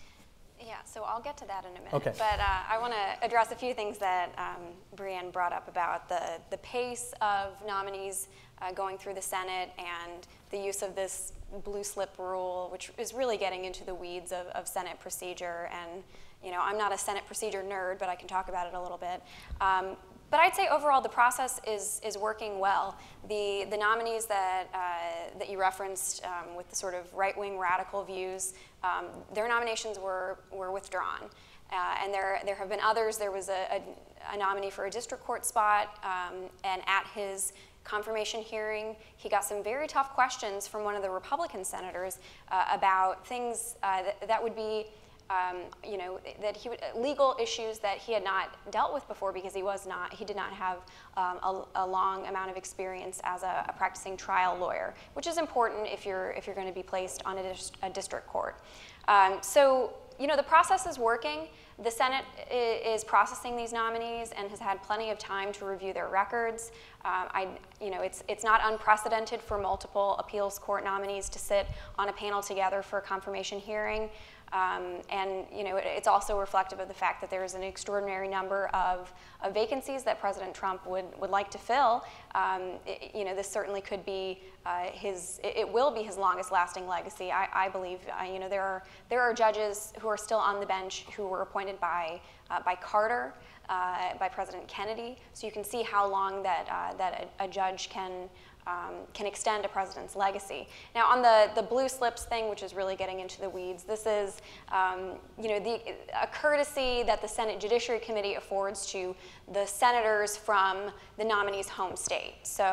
Yeah, so I'll get to that in a minute. Okay. But uh, I want to address a few things that um, Brianne brought up about the, the pace of nominees uh, going through the Senate and the use of this blue slip rule, which is really getting into the weeds of, of Senate procedure. And you know, I'm not a Senate procedure nerd, but I can talk about it a little bit. Um, But I'd say overall the process is, is working well. The, the nominees that, uh, that you referenced um, with the sort of right-wing radical views, um, their nominations were, were withdrawn. Uh, and there, there have been others. There was a, a, a nominee for a district court spot, um, and at his confirmation hearing, he got some very tough questions from one of the Republican senators uh, about things uh, that, that would be Um, you know, that he would, legal issues that he had not dealt with before because he was not, he did not have um, a, a long amount of experience as a, a practicing trial lawyer, which is important if you're if you're going to be placed on a, dis a district court. Um, so, you know, the process is working. The Senate is processing these nominees and has had plenty of time to review their records. Um, I, you know, it's it's not unprecedented for multiple appeals court nominees to sit on a panel together for a confirmation hearing. Um, and you know, it, it's also reflective of the fact that there is an extraordinary number of, of vacancies that President Trump would, would like to fill. Um, it, you know, this certainly could be uh, his, it, it will be his longest lasting legacy, I, I believe. Uh, you know, there are, there are judges who are still on the bench who were appointed by, uh, by Carter, uh, by President Kennedy. So you can see how long that, uh, that a, a judge can Um, can extend a president's legacy. Now, on the, the blue slips thing, which is really getting into the weeds, this is um, you know, the, a courtesy that the Senate Judiciary Committee affords to the senators from the nominee's home state. So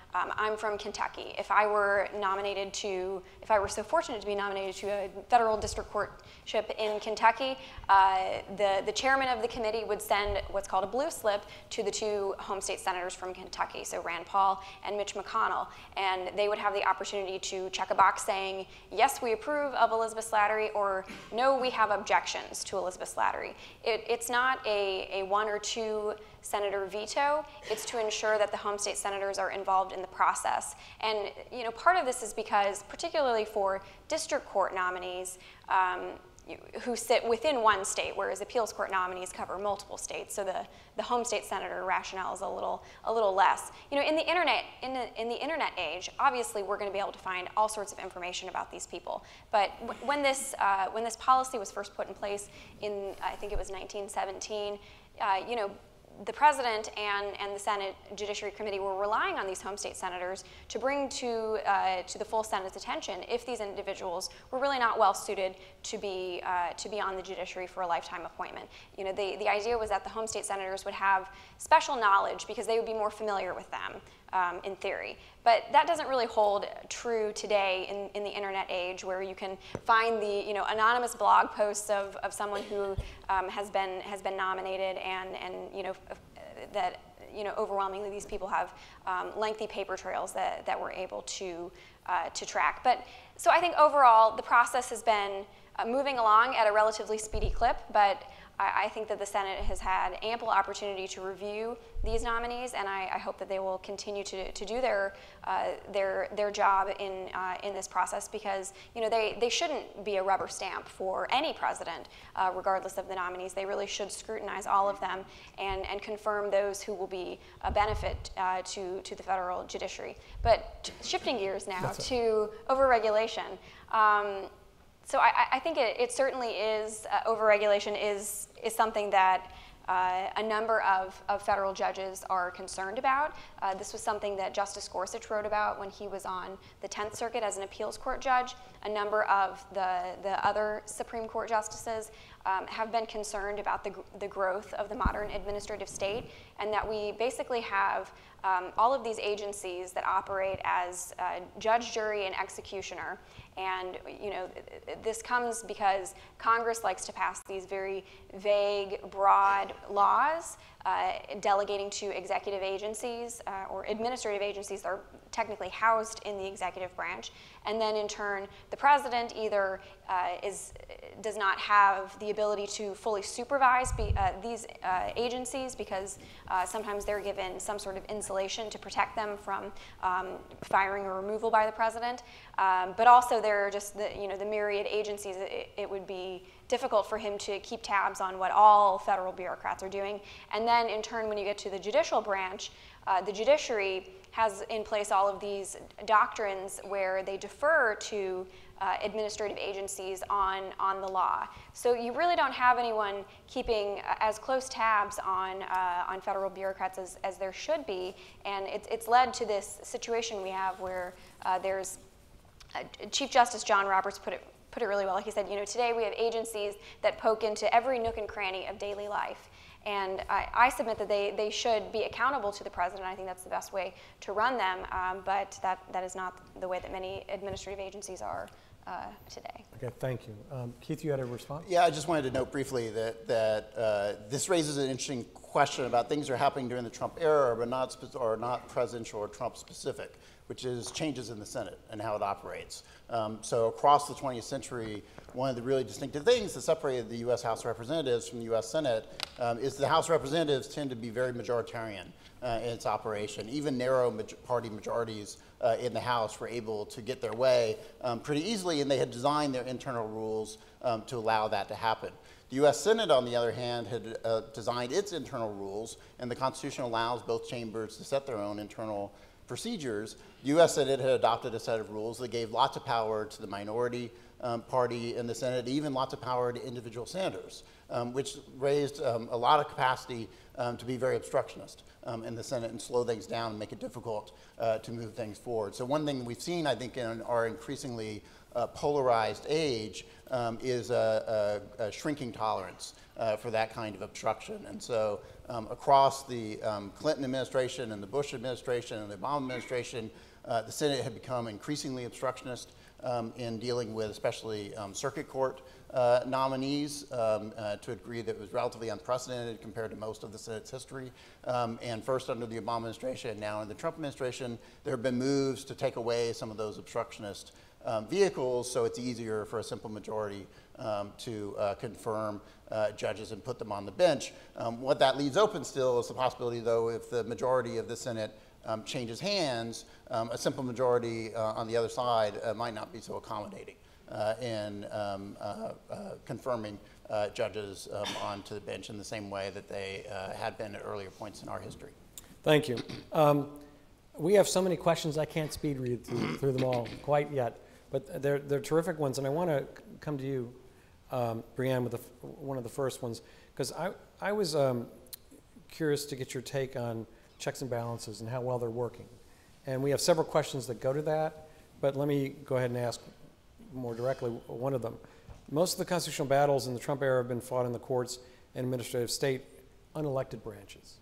Um, I'm from Kentucky. If I were nominated to, if I were so fortunate to be nominated to a federal district courtship in Kentucky, uh, the, the chairman of the committee would send what's called a blue slip to the two home state senators from Kentucky, so Rand Paul and Mitch McConnell, and they would have the opportunity to check a box saying, yes, we approve of Elizabeth Slattery, or no, we have objections to Elizabeth Slattery. It, it's not a, a one or two senator veto. It's to ensure that the home state senators are involved in the process. And you know, part of this is because, particularly for district court nominees, um, who sit within one state, whereas appeals court nominees cover multiple states. So the, the home state senator rationale is a little a little less. You know, in the internet in the, in the internet age, obviously we're going to be able to find all sorts of information about these people. But w when this uh, when this policy was first put in place in, I think it was nineteen seventeen, uh, you know, the president and, and the Senate Judiciary Committee were relying on these home state senators to bring to, uh, to the full Senate's attention if these individuals were really not well suited to be, uh, to be on the judiciary for a lifetime appointment. You know, the, the idea was that the home state senators would have special knowledge because they would be more familiar with them. Um, in theory. But that doesn't really hold true today in, in the internet age, where you can find the you know, anonymous blog posts of, of someone who um, has been has been nominated, and, and you know, that you know, overwhelmingly these people have um, lengthy paper trails that, that we're able to, uh, to track. But so I think overall the process has been uh, moving along at a relatively speedy clip, but I think that the Senate has had ample opportunity to review these nominees, and I, I hope that they will continue to, to do their, uh, their, their job in, uh, in this process, because you know, they, they shouldn't be a rubber stamp for any president, uh, regardless of the nominees. They really should scrutinize all of them and, and confirm those who will be a benefit uh, to, to the federal judiciary. But shifting gears now to overregulation. Um, So I, I think it, it certainly is, uh, overregulation is, is something that uh, a number of, of federal judges are concerned about. Uh, this was something that Justice Gorsuch wrote about when he was on the tenth Circuit as an appeals court judge. A number of the, the other Supreme Court justices um, have been concerned about the, the growth of the modern administrative state, and that we basically have um, all of these agencies that operate as uh, judge, jury, and executioner. And you know, this comes because Congress likes to pass these very vague, broad laws uh, delegating to executive agencies uh, or administrative agencies that are technically housed in the executive branch. And then in turn, the president either uh, is, does not have the ability to fully supervise be, uh, these uh, agencies, because uh, sometimes they're given some sort of insulation to protect them from um, firing or removal by the president. Um, but also there are just the, you know, the myriad agencies. It, it would be difficult for him to keep tabs on what all federal bureaucrats are doing. And then in turn, when you get to the judicial branch, uh, the judiciary has in place all of these doctrines where they defer to uh, administrative agencies on, on the law. So you really don't have anyone keeping uh, as close tabs on, uh, on federal bureaucrats as, as there should be. And it's, it's led to this situation we have where uh, there's uh, Chief Justice John Roberts put it put it really well. He said, you know, today we have agencies that poke into every nook and cranny of daily life. And I, I submit that they, they should be accountable to the president. I think that's the best way to run them, um, but that, that is not the way that many administrative agencies are uh, today. Okay, thank you. Um, Keith, you had a response? Yeah, I just wanted to note briefly that, that uh, this raises an interesting question about things that are happening during the Trump era, but not, or not presidential or Trump specific, which is changes in the Senate and how it operates. Um, so across the twentieth century, one of the really distinctive things that separated the U S House of Representatives from the U S Senate um, is the House of Representatives tend to be very majoritarian uh, in its operation. Even narrow ma party majorities uh, in the House were able to get their way um, pretty easily, and they had designed their internal rules um, to allow that to happen. The U S Senate, on the other hand, had uh, designed its internal rules, and the Constitution allows both chambers to set their own internal procedures. The U S Senate had adopted a set of rules that gave lots of power to the minority um, party in the Senate, even lots of power to individual senators, um, which raised um, a lot of capacity um, to be very obstructionist um, in the Senate and slow things down and make it difficult uh, to move things forward. So one thing we've seen, I think, in our increasingly uh, polarized age um, is a, a, a shrinking tolerance uh, for that kind of obstruction. And so um, across the um, Clinton administration and the Bush administration and the Obama administration, uh, the Senate had become increasingly obstructionist um, in dealing with especially um, circuit court uh, nominees um, uh, to a degree that was relatively unprecedented compared to most of the Senate's history. Um, and first under the Obama administration, now in the Trump administration, there have been moves to take away some of those obstructionist um, vehicles so it's easier for a simple majority um, to uh, confirm uh, judges and put them on the bench. Um, what that leaves open still is the possibility, though, if the majority of the Senate Um, changes hands, um, a simple majority uh, on the other side uh, might not be so accommodating uh, in um, uh, uh, confirming uh, judges um, onto the bench in the same way that they uh, had been at earlier points in our history. Thank you. Um, we have so many questions, I can't speed read through, through them all quite yet, but they're, they're terrific ones, and I want to come to you, um, Brianne, with the, one of the first ones, because I, I was um, curious to get your take on checks and balances and how well they're working. And we have several questions that go to that, but let me go ahead and ask more directly one of them. Most of the constitutional battles in the Trump era have been fought in the courts and administrative state unelected branches.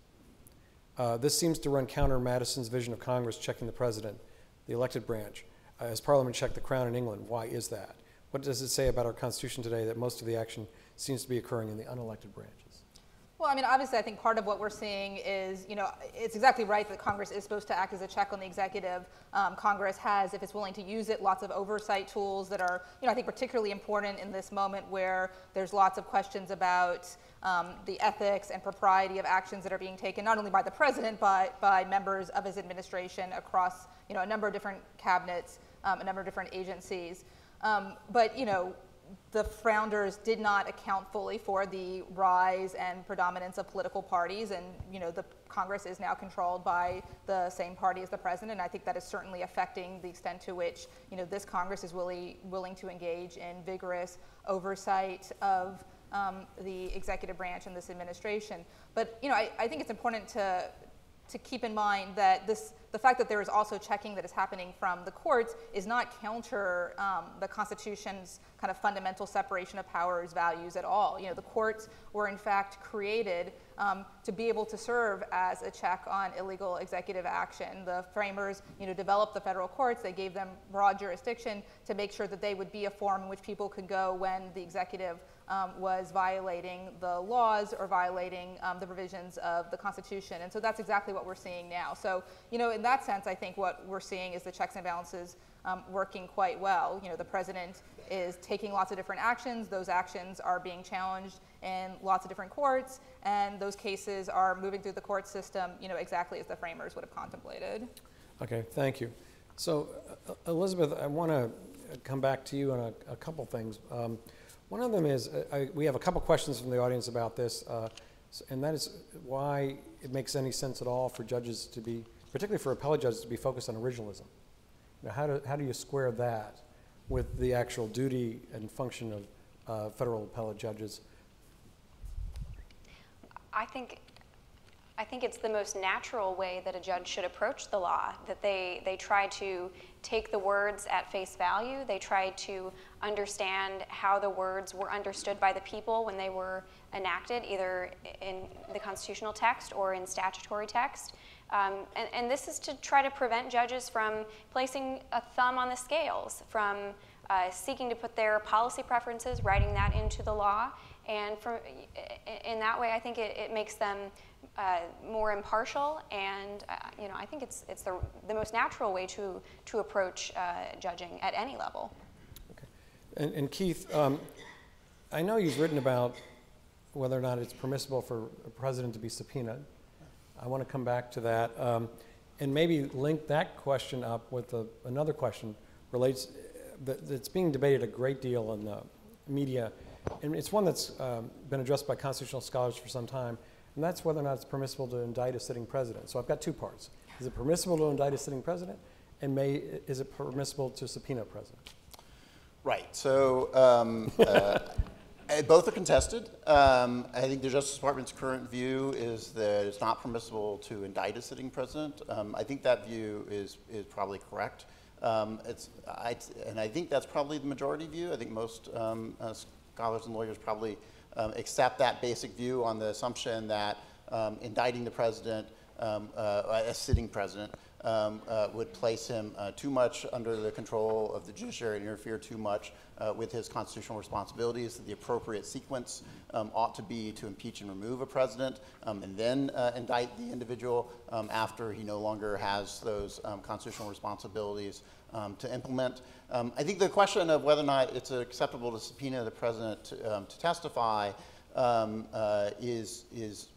Uh, this seems to run counter Madison's vision of Congress checking the president, the elected branch, uh, as Parliament checked the crown in England. Why is that? What does it say about our Constitution today that most of the action seems to be occurring in the unelected branches? Well, I mean, obviously, I think part of what we're seeing is, you know, it's exactly right that Congress is supposed to act as a check on the executive. Um, Congress has, if it's willing to use it, lots of oversight tools that are, you know, I think particularly important in this moment where there's lots of questions about um, the ethics and propriety of actions that are being taken, not only by the president, but by members of his administration across, you know, a number of different cabinets, um, a number of different agencies. Um, but, you know, the founders did not account fully for the rise and predominance of political parties, and you know the Congress is now controlled by the same party as the president, and I think that is certainly affecting the extent to which you know this Congress is really willing to engage in vigorous oversight of um, the executive branch and this administration. But you know I, I think it's important to to keep in mind that this, the fact that there is also checking that is happening from the courts is not counter um, the Constitution's kind of fundamental separation of powers values at all. You know, the courts were in fact created um, to be able to serve as a check on illegal executive action. The framers, you know, developed the federal courts. They gave them broad jurisdiction to make sure that they would be a forum in which people could go when the executive Um, was violating the laws or violating um, the provisions of the Constitution. And so that's exactly what we're seeing now. So, you know, in that sense, I think what we're seeing is the checks and balances um, working quite well. You know, the president is taking lots of different actions. Those actions are being challenged in lots of different courts, and those cases are moving through the court system, you know, exactly as the framers would have contemplated. Okay, thank you. So, uh, Elizabeth, I want to come back to you on a, a couple things. Um, One of them is, uh, I, we have a couple questions from the audience about this, uh, and that is why it makes any sense at all for judges to be, particularly for appellate judges, to be focused on originalism. You know, how, do, how do you square that with the actual duty and function of uh, federal appellate judges? I think I think it's the most natural way that a judge should approach the law, that they, they try to take the words at face value. They try to understand how the words were understood by the people when they were enacted, either in the constitutional text or in statutory text. Um, and, and this is to try to prevent judges from placing a thumb on the scales, from uh, seeking to put their policy preferences, writing that into the law. And from, in that way, I think it, it makes them uh, more impartial, and uh, you know, I think it's it's the the most natural way to to approach uh, judging at any level. Okay, and, and Keith, um, I know you've written about whether or not it's permissible for a president to be subpoenaed. I want to come back to that, um, and maybe link that question up with the, another question relates that, that's being debated a great deal in the media. And it's one that's um, been addressed by constitutional scholars for some time, and that's whether or not it's permissible to indict a sitting president. So I've got two parts. Is it permissible to indict a sitting president? And may, is it permissible to subpoena a president? Right. So um, uh, both are contested. Um, I think the Justice Department's current view is that it's not permissible to indict a sitting president. Um, I think that view is, is probably correct. Um, it's, I, and I think that's probably the majority view. I think most um, uh, scholars and lawyers probably um, accept that basic view on the assumption that um, indicting the president, um, uh, a sitting president, um, uh, would place him uh, too much under the control of the judiciary and interfere too much uh, with his constitutional responsibilities. The appropriate sequence um, ought to be to impeach and remove a president um, and then uh, indict the individual um, after he no longer has those um, constitutional responsibilities um, to implement. Um, I think the question of whether or not it's acceptable to subpoena the president to, um, to testify um, uh, is, is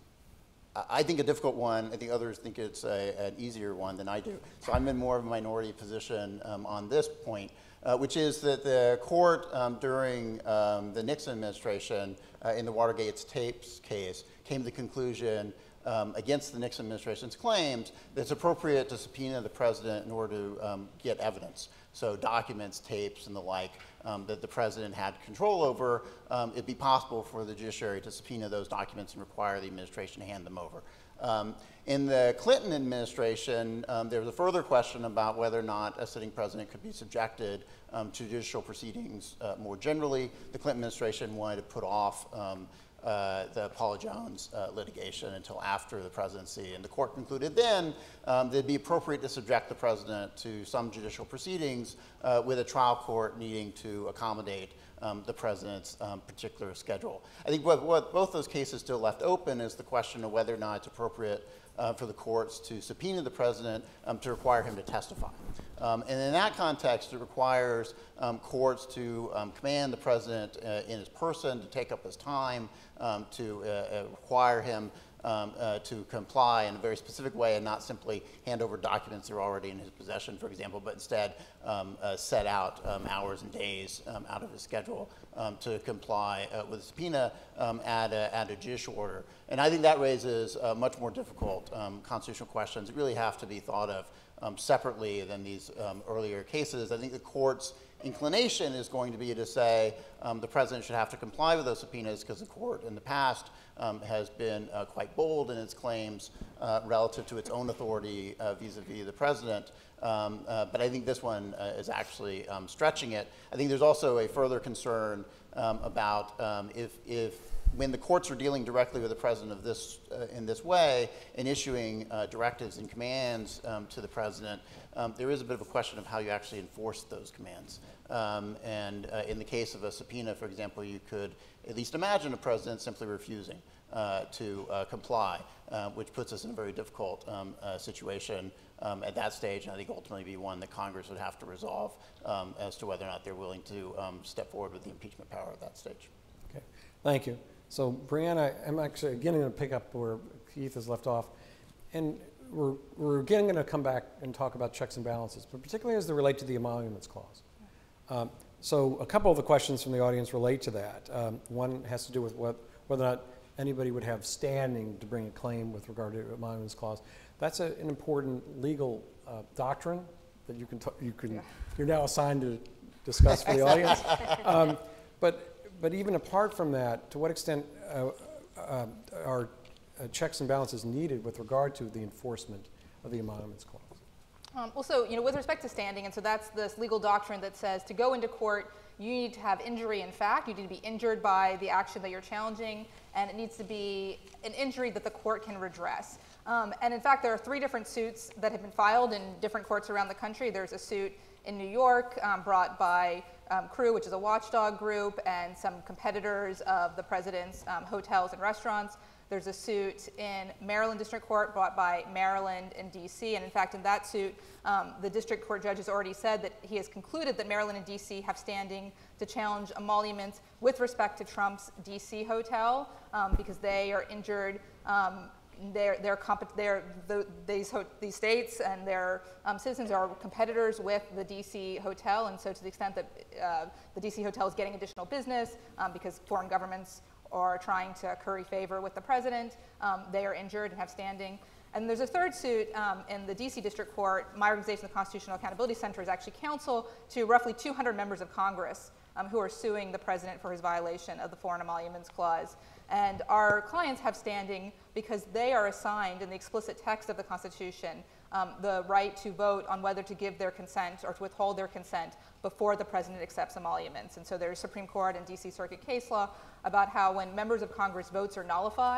I think a difficult one. I think others think it's a, an easier one than I do. So I'm in more of a minority position um, on this point, uh, which is that the court um, during um, the Nixon administration uh, in the Watergate tapes case came to the conclusion um, against the Nixon administration's claims that it's appropriate to subpoena the president in order to um, get evidence. So documents, tapes, and the like um, that the president had control over, um, it'd be possible for the judiciary to subpoena those documents and require the administration to hand them over. Um, in the Clinton administration, um, there was a further question about whether or not a sitting president could be subjected um, to judicial proceedings uh, more generally. The Clinton administration wanted to put off um, Uh, the Paula Jones uh, litigation until after the presidency. And the court concluded then um, that it'd be appropriate to subject the president to some judicial proceedings uh, with a trial court needing to accommodate um, the president's um, particular schedule. I think what, what both those cases still left open is the question of whether or not it's appropriate uh, for the courts to subpoena the president um, to require him to testify. Um, and in that context, it requires um, courts to um, command the president uh, in his person, to take up his time, um, to uh, uh, require him um, uh, to comply in a very specific way and not simply hand over documents that are already in his possession, for example, but instead um, uh, set out um, hours and days um, out of his schedule um, to comply uh, with a subpoena um, at, a, at a judicial order. And I think that raises uh, much more difficult um, constitutional questions that really have to be thought of Um, separately than these um, earlier cases. I think the court's inclination is going to be to say um, the president should have to comply with those subpoenas because the court in the past um, has been uh, quite bold in its claims uh, relative to its own authority uh, vis-a-vis the president. Um, uh, but I think this one uh, is actually um, stretching it. I think there's also a further concern um, about um, if, if when the courts are dealing directly with the president of this, uh, in this way and issuing uh, directives and commands um, to the president, um, there is a bit of a question of how you actually enforce those commands. Um, and uh, in the case of a subpoena, for example, you could at least imagine a president simply refusing uh, to uh, comply, uh, which puts us in a very difficult um, uh, situation um, at that stage, and I think ultimately be one that Congress would have to resolve um, as to whether or not they're willing to um, step forward with the impeachment power at that stage. Okay, thank you. So, Brianne, I, I'm actually again going to pick up where Keith has left off. And we're, we're again going to come back and talk about checks and balances, but particularly as they relate to the Emoluments Clause. Um, so a couple of the questions from the audience relate to that. Um, one has to do with what, whether or not anybody would have standing to bring a claim with regard to the Emoluments Clause. That's a, an important legal uh, doctrine that you can, t you can yeah. you're now assigned to discuss for the audience. Um, but But even apart from that, to what extent uh, uh, are uh, checks and balances needed with regard to the enforcement of the Emoluments Clause? Um, well, so, you know, with respect to standing, and so that's this legal doctrine that says to go into court, you need to have injury in fact, you need to be injured by the action that you're challenging, and it needs to be an injury that the court can redress. Um, and in fact, there are three different suits that have been filed in different courts around the country. There's a suit in New York um, brought by Um, Crew, which is a watchdog group, and some competitors of the president's um, hotels and restaurants. There's a suit in Maryland District Court brought by Maryland and D C, and in fact in that suit, um, the district court judge has already said that he has concluded that Maryland and D C have standing to challenge emoluments with respect to Trump's D C hotel um, because they are injured. Um, They're, they're, they're, the, these, these states and their um, citizens are competitors with the D C hotel, and so to the extent that uh, the D C hotel is getting additional business um, because foreign governments are trying to curry favor with the president, um, they are injured and have standing. And there's a third suit um, in the D C District Court. My organization, the Constitutional Accountability Center, is actually counsel to roughly two hundred members of Congress um, who are suing the president for his violation of the Foreign Emoluments Clause. And our clients have standing because they are assigned in the explicit text of the Constitution um, the right to vote on whether to give their consent or to withhold their consent before the president accepts emoluments. And so there's Supreme Court and D C Circuit case law about how when members of Congress votes are nullified,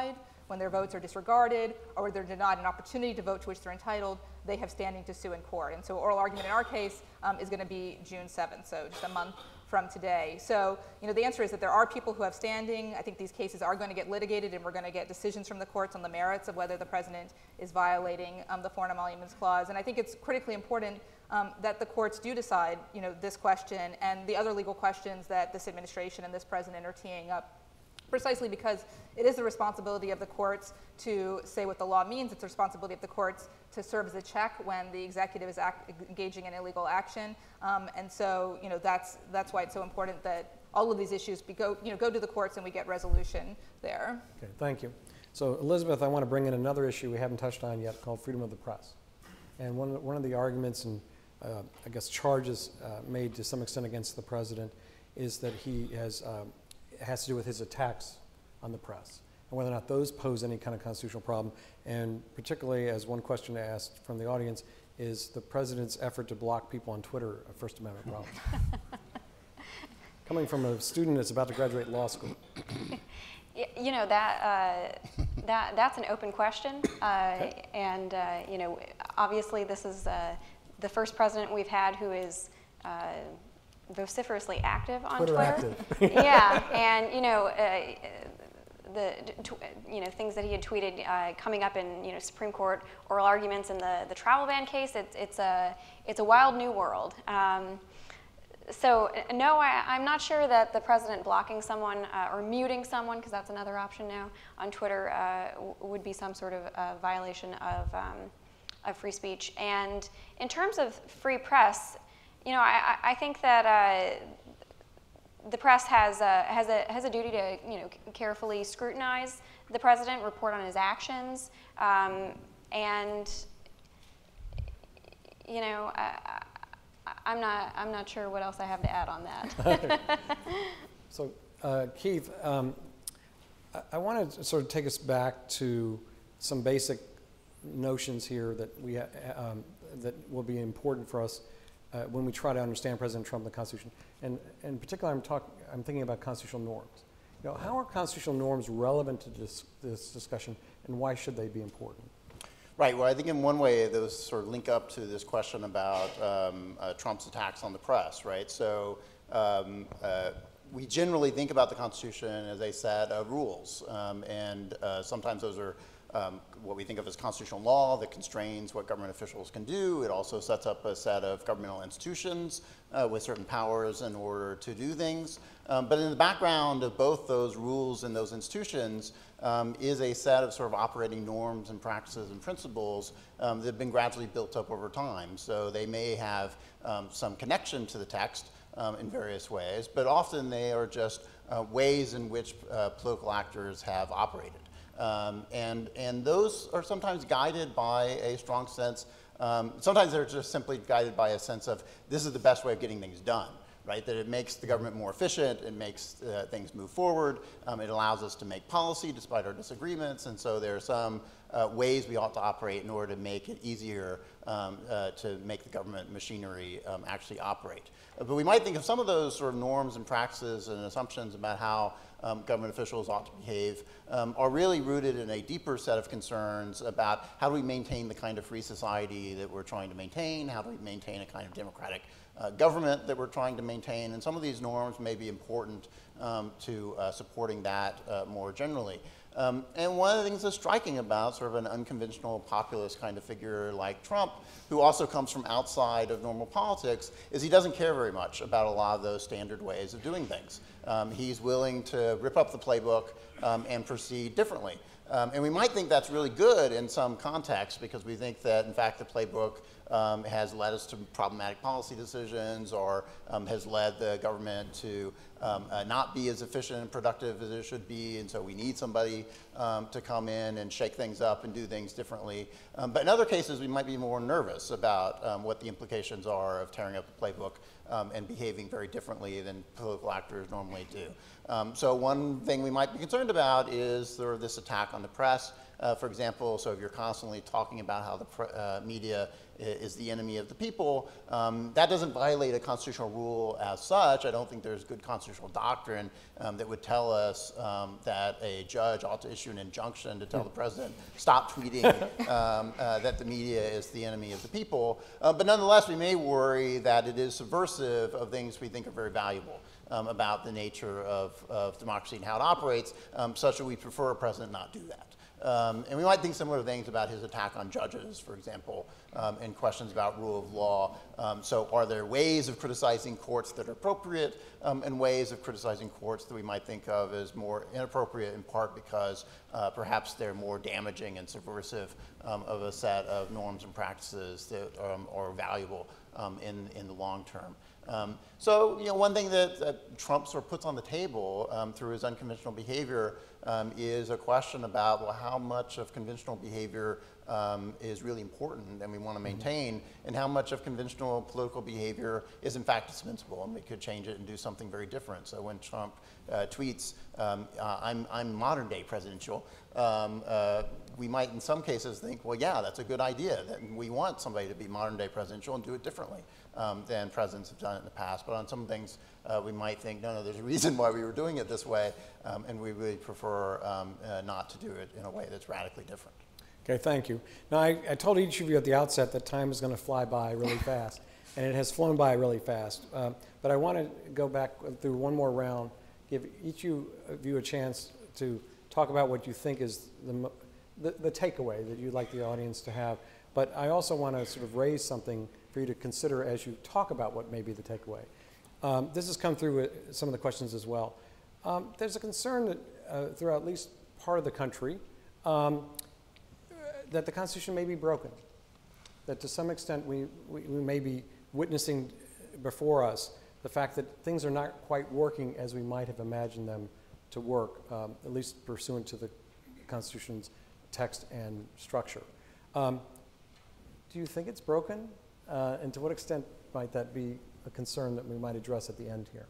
when their votes are disregarded or they're denied an opportunity to vote to which they're entitled, they have standing to sue in court. And so oral argument in our case um, is going to be June seventh, so just a month from today. So, you know, the answer is that there are people who have standing. I think these cases are going to get litigated, and we're going to get decisions from the courts on the merits of whether the president is violating um, the Foreign Emoluments Clause. And I think it's critically important um, that the courts do decide, you know, this question and the other legal questions that this administration and this president are teeing up, precisely because it is the responsibility of the courts to say what the law means. It's the responsibility of the courts to serve as a check when the executive is act, engaging in illegal action. Um, and so, you know, that's, that's why it's so important that all of these issues be go, you know, go to the courts and we get resolution there. Okay, thank you. So, Elizabeth, I want to bring in another issue we haven't touched on yet called freedom of the press. And one, one of the arguments and, uh, I guess, charges uh, made to some extent against the president is that he has um, has to do with his attacks on the press and whether or not those pose any kind of constitutional problem. And particularly, as one question asked from the audience, is the president's effort to block people on Twitter a First Amendment problem? Coming from a student that's about to graduate law school. You know, that, uh, that, that's an open question. Uh, okay. And, uh, you know, obviously this is uh, the first president we've had who is uh, vociferously active on Twitter. Twitter. Active. Yeah, and you know, uh, the tw you know things that he had tweeted uh, coming up in you know Supreme Court oral arguments in the the travel ban case. It's it's a it's a wild new world. Um, so no, I, I'm not sure that the president blocking someone uh, or muting someone, because that's another option now on Twitter, uh, w would be some sort of uh, violation of um, of free speech. And in terms of free press, you know, I, I think that uh, the press has a, has, a, has a duty to, you know, carefully scrutinize the president, report on his actions, um, and, you know, I, I, I'm not, I'm not sure what else I have to add on that. So, uh, Keith, um, I, I want to sort of take us back to some basic notions here that we ha um, that will be important for us Uh, when we try to understand President Trump and the Constitution. And in particular, I'm, talk, I'm thinking about constitutional norms. You know, how are constitutional norms relevant to this, this discussion, and why should they be important? Right. Well, I think in one way those sort of link up to this question about um, uh, Trump's attacks on the press, right? So um, uh, we generally think about the Constitution as a set of rules, um, and uh, sometimes those are Um, what we think of as constitutional law that constrains what government officials can do. It also sets up a set of governmental institutions uh, with certain powers in order to do things. Um, but in the background of both those rules and those institutions um, is a set of sort of operating norms and practices and principles um, that have been gradually built up over time. So they may have um, some connection to the text um, in various ways, but often they are just uh, ways in which uh, political actors have operated. Um, and, and those are sometimes guided by a strong sense, um, sometimes they're just simply guided by a sense of this is the best way of getting things done, right? That it makes the government more efficient, it makes uh, things move forward, um, it allows us to make policy despite our disagreements, and so there are some uh, ways we ought to operate in order to make it easier um, uh, to make the government machinery um, actually operate. Uh, but we might think of some of those sort of norms and practices and assumptions about how Um, government officials ought to behave um, are really rooted in a deeper set of concerns about how do we maintain the kind of free society that we're trying to maintain, how do we maintain a kind of democratic uh, government that we're trying to maintain, and some of these norms may be important um, to uh, supporting that uh, more generally. Um, and one of the things that's striking about sort of an unconventional populist kind of figure like Trump, who also comes from outside of normal politics, is he doesn't care very much about a lot of those standard ways of doing things. Um, he's willing to rip up the playbook um, and proceed differently. Um, and we might think that's really good in some contexts because we think that, in fact, the playbook um, has led us to problematic policy decisions or um, has led the government to um, uh, not be as efficient and productive as it should be, and so we need somebody um, to come in and shake things up and do things differently. Um, but in other cases, we might be more nervous about um, what the implications are of tearing up the playbook um, and behaving very differently than political actors normally do. Um, so one thing we might be concerned about is sort of this attack on the press. Uh, for example, so if you're constantly talking about how the pr uh, media is the enemy of the people, um, that doesn't violate a constitutional rule as such. I don't think there's good constitutional doctrine um, that would tell us um, that a judge ought to issue an injunction to tell the president, stop tweeting um, uh, that the media is the enemy of the people. Uh, but nonetheless, we may worry that it is subversive of things we think are very valuable um, about the nature of, of democracy and how it operates, um, such that we prefer a president not do that. Um, and we might think similar things about his attack on judges, for example, um, and questions about rule of law. Um, so are there ways of criticizing courts that are appropriate um, and ways of criticizing courts that we might think of as more inappropriate, in part because uh, perhaps they're more damaging and subversive um, of a set of norms and practices that um, are valuable um, in, in the long term. Um, so, you know, one thing that, that Trump sort of puts on the table um, through his unconventional behavior um, is a question about, well, how much of conventional behavior um, is really important and we want to maintain, and how much of conventional political behavior is in fact dispensable, and we could change it and do something very different. So when Trump uh, tweets, um, uh, I'm, I'm modern day presidential, um, uh, we might in some cases think, well, yeah, that's a good idea, that we want somebody to be modern day presidential and do it differently um, than presidents have done it in the past. But on some things, uh, we might think, no, no, there's a reason why we were doing it this way, um, and we really prefer um, uh, not to do it in a way that's radically different. Okay, thank you. Now, I, I told each of you at the outset that time is going to fly by really fast, and it has flown by really fast. Um, but I want to go back through one more round, give each of you a chance to talk about what you think is the, the, the takeaway that you'd like the audience to have. But I also want to sort of raise something for you to consider as you talk about what may be the takeaway. Um, this has come through with some of the questions as well. Um, there's a concern that uh, throughout at least part of the country um, that the Constitution may be broken, that to some extent we, we, we may be witnessing before us the fact that things are not quite working as we might have imagined them to work, um, at least pursuant to the Constitution's text and structure. Um, do you think it's broken? Uh, and to what extent might that be a concern that we might address at the end here?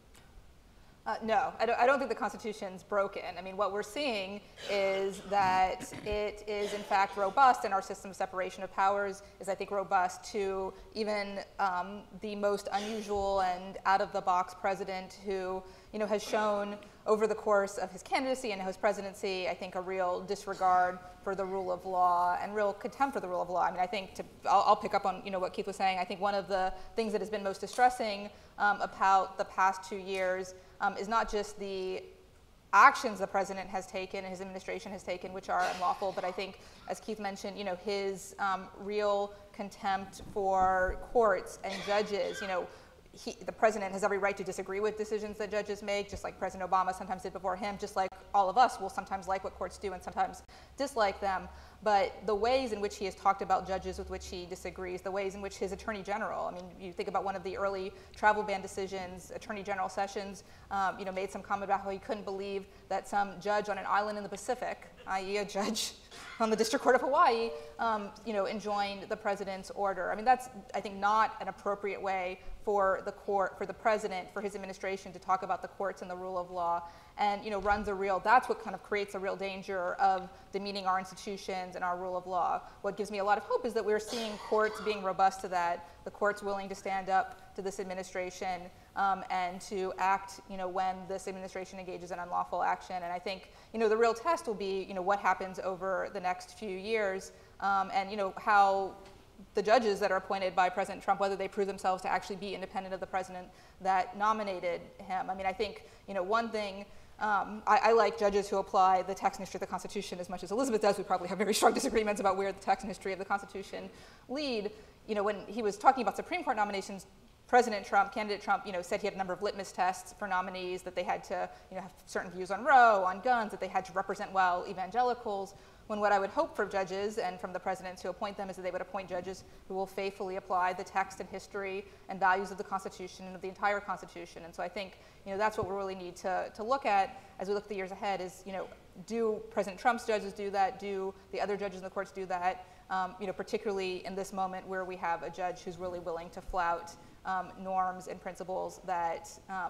Uh, no, I don't, I don't think the Constitution's broken. I mean, what we're seeing is that it is in fact robust, and our system of separation of powers is, I think, robust to even um, the most unusual and out-of-the-box president who, you know, has shown over the course of his candidacy and his presidency, I think, a real disregard for the rule of law and real contempt for the rule of law. I mean, I think, to, I'll, I'll pick up on, you know, what Keith was saying. I think one of the things that has been most distressing um, about the past two years um, is not just the actions the president has taken and his administration has taken, which are unlawful, but I think, as Keith mentioned, you know, his um, real contempt for courts and judges. You know, He, the president has every right to disagree with decisions that judges make, just like President Obama sometimes did before him, just like all of us will sometimes like what courts do and sometimes dislike them. But the ways in which he has talked about judges with which he disagrees, the ways in which his attorney general, I mean, you think about one of the early travel ban decisions, Attorney General Sessions, um, you know, made some comment about how he couldn't believe that some judge on an island in the Pacific, that is a judge on the District Court of Hawaii, um, you know, enjoined the president's order. I mean, that's, I think, not an appropriate way for the court, for the president, for his administration to talk about the courts and the rule of law, and, you know, runs a real, that's what kind of creates a real danger of demeaning our institutions and our rule of law. What gives me a lot of hope is that we're seeing courts being robust to that, the courts willing to stand up to this administration um, and to act, you know, when this administration engages in unlawful action. And I think, you know, the real test will be, you know, what happens over the next few years um, and, you know, how the judges that are appointed by President Trump, whether they prove themselves to actually be independent of the president that nominated him. I mean, I think, you know, one thing, um, I, I like judges who apply the text and history of the Constitution as much as Elizabeth does. We probably have very strong disagreements about where the text and history of the Constitution lead. You know, when he was talking about Supreme Court nominations, President Trump, candidate Trump, you know, said he had a number of litmus tests for nominees, that they had to, you know, have certain views on Roe, on guns, that they had to represent well evangelicals. When what I would hope for judges and from the presidents who appoint them is that they would appoint judges who will faithfully apply the text and history and values of the Constitution and of the entire Constitution. And so I think, you know, that's what we really need to, to look at as we look at the years ahead is, you know, do President Trump's judges do that? Do the other judges in the courts do that? Um, you know, particularly in this moment where we have a judge who's really willing to flout um, norms and principles that um,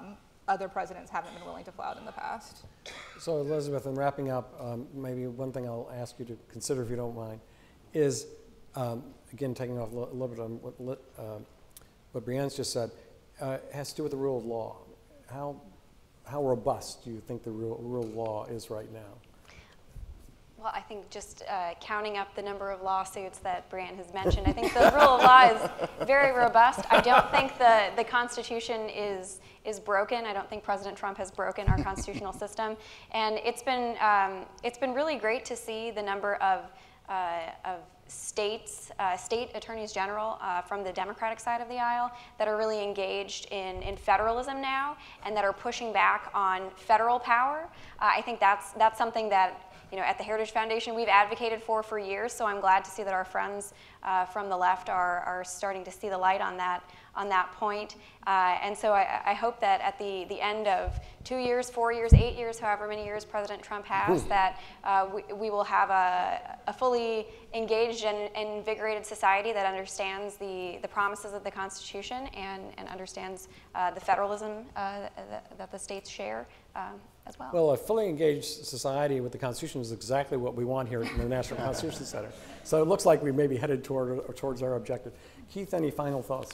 other presidents haven't been willing to flout in the past. So Elizabeth, in wrapping up, um, maybe one thing I'll ask you to consider, if you don't mind, is, um, again, taking off a little bit on what, uh, what Brianne's just said, uh, has to do with the rule of law. How, how robust do you think the rule, rule of law is right now? Well, I think just uh, counting up the number of lawsuits that Brianne has mentioned, I think the rule of law is very robust. I don't think the, the Constitution is, is broken. I don't think President Trump has broken our constitutional system. And it's been, um, it's been really great to see the number of, uh, of states, uh, state attorneys general uh, from the Democratic side of the aisle that are really engaged in, in federalism now and that are pushing back on federal power. Uh, I think that's, that's something that, you know, at the Heritage Foundation we've advocated for for years, so I'm glad to see that our friends uh, from the left are, are starting to see the light on that, on that point. Uh, and so I, I hope that at the, the end of two years, four years, eight years, however many years President Trump has, that uh, we, we will have a, a fully engaged and, and invigorated society that understands the, the promises of the Constitution and, and understands uh, the federalism uh, that, that the states share um, as well. Well, a fully engaged society with the Constitution is exactly what we want here in the National Constitution Center. So it looks like we may be headed toward, or towards our objective. Keith, any final thoughts?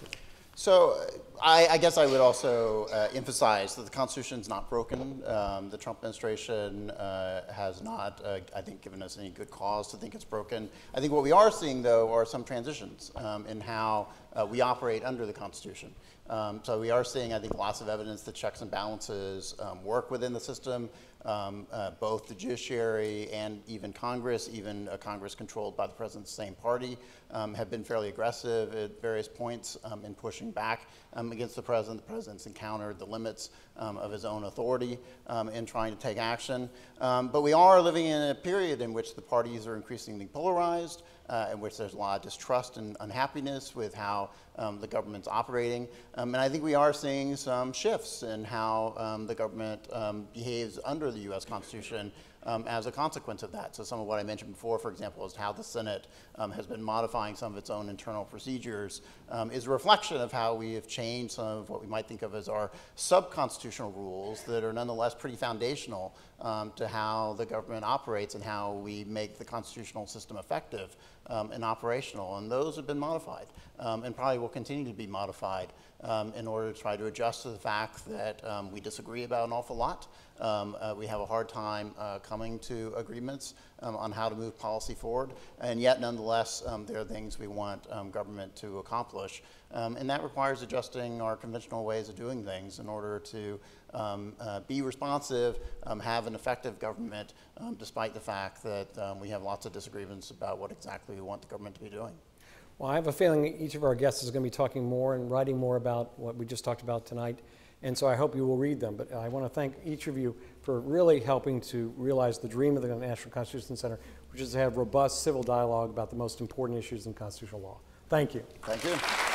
So I, I guess I would also uh, emphasize that the Constitution is not broken. Um, the Trump administration uh, has not, uh, I think, given us any good cause to think it's broken. I think what we are seeing, though, are some transitions um, in how uh, we operate under the Constitution. Um, so we are seeing, I think, lots of evidence that checks and balances um, work within the system. Um, uh, both the judiciary and even Congress, even a Congress controlled by the president's same party, um, have been fairly aggressive at various points um, in pushing back um, against the president. The president's encountered the limits um, of his own authority um, in trying to take action. Um, but we are living in a period in which the parties are increasingly polarized, uh, in which there's a lot of distrust and unhappiness with how um, the government's operating. Um, and I think we are seeing some shifts in how um, the government um, behaves under the U S Constitution um, as a consequence of that. So some of what I mentioned before, for example, is how the Senate um, has been modifying some of its own internal procedures um, is a reflection of how we have changed some of what we might think of as our sub-constitutional rules that are nonetheless pretty foundational um, to how the government operates and how we make the constitutional system effective um, and operational. And those have been modified um, and probably will continue to be modified um, in order to try to adjust to the fact that um, we disagree about an awful lot. Um, uh, we have a hard time uh, coming to agreements um, on how to move policy forward, and yet nonetheless um, there are things we want um, government to accomplish, um, and that requires adjusting our conventional ways of doing things in order to um, uh, be responsive, um, have an effective government, um, despite the fact that um, we have lots of disagreements about what exactly we want the government to be doing. Well, I have a feeling each of our guests is going to be talking more and writing more about what we just talked about tonight. And so I hope you will read them. But I want to thank each of you for really helping to realize the dream of the National Constitution Center, which is to have robust civil dialogue about the most important issues in constitutional law. Thank you. Thank you.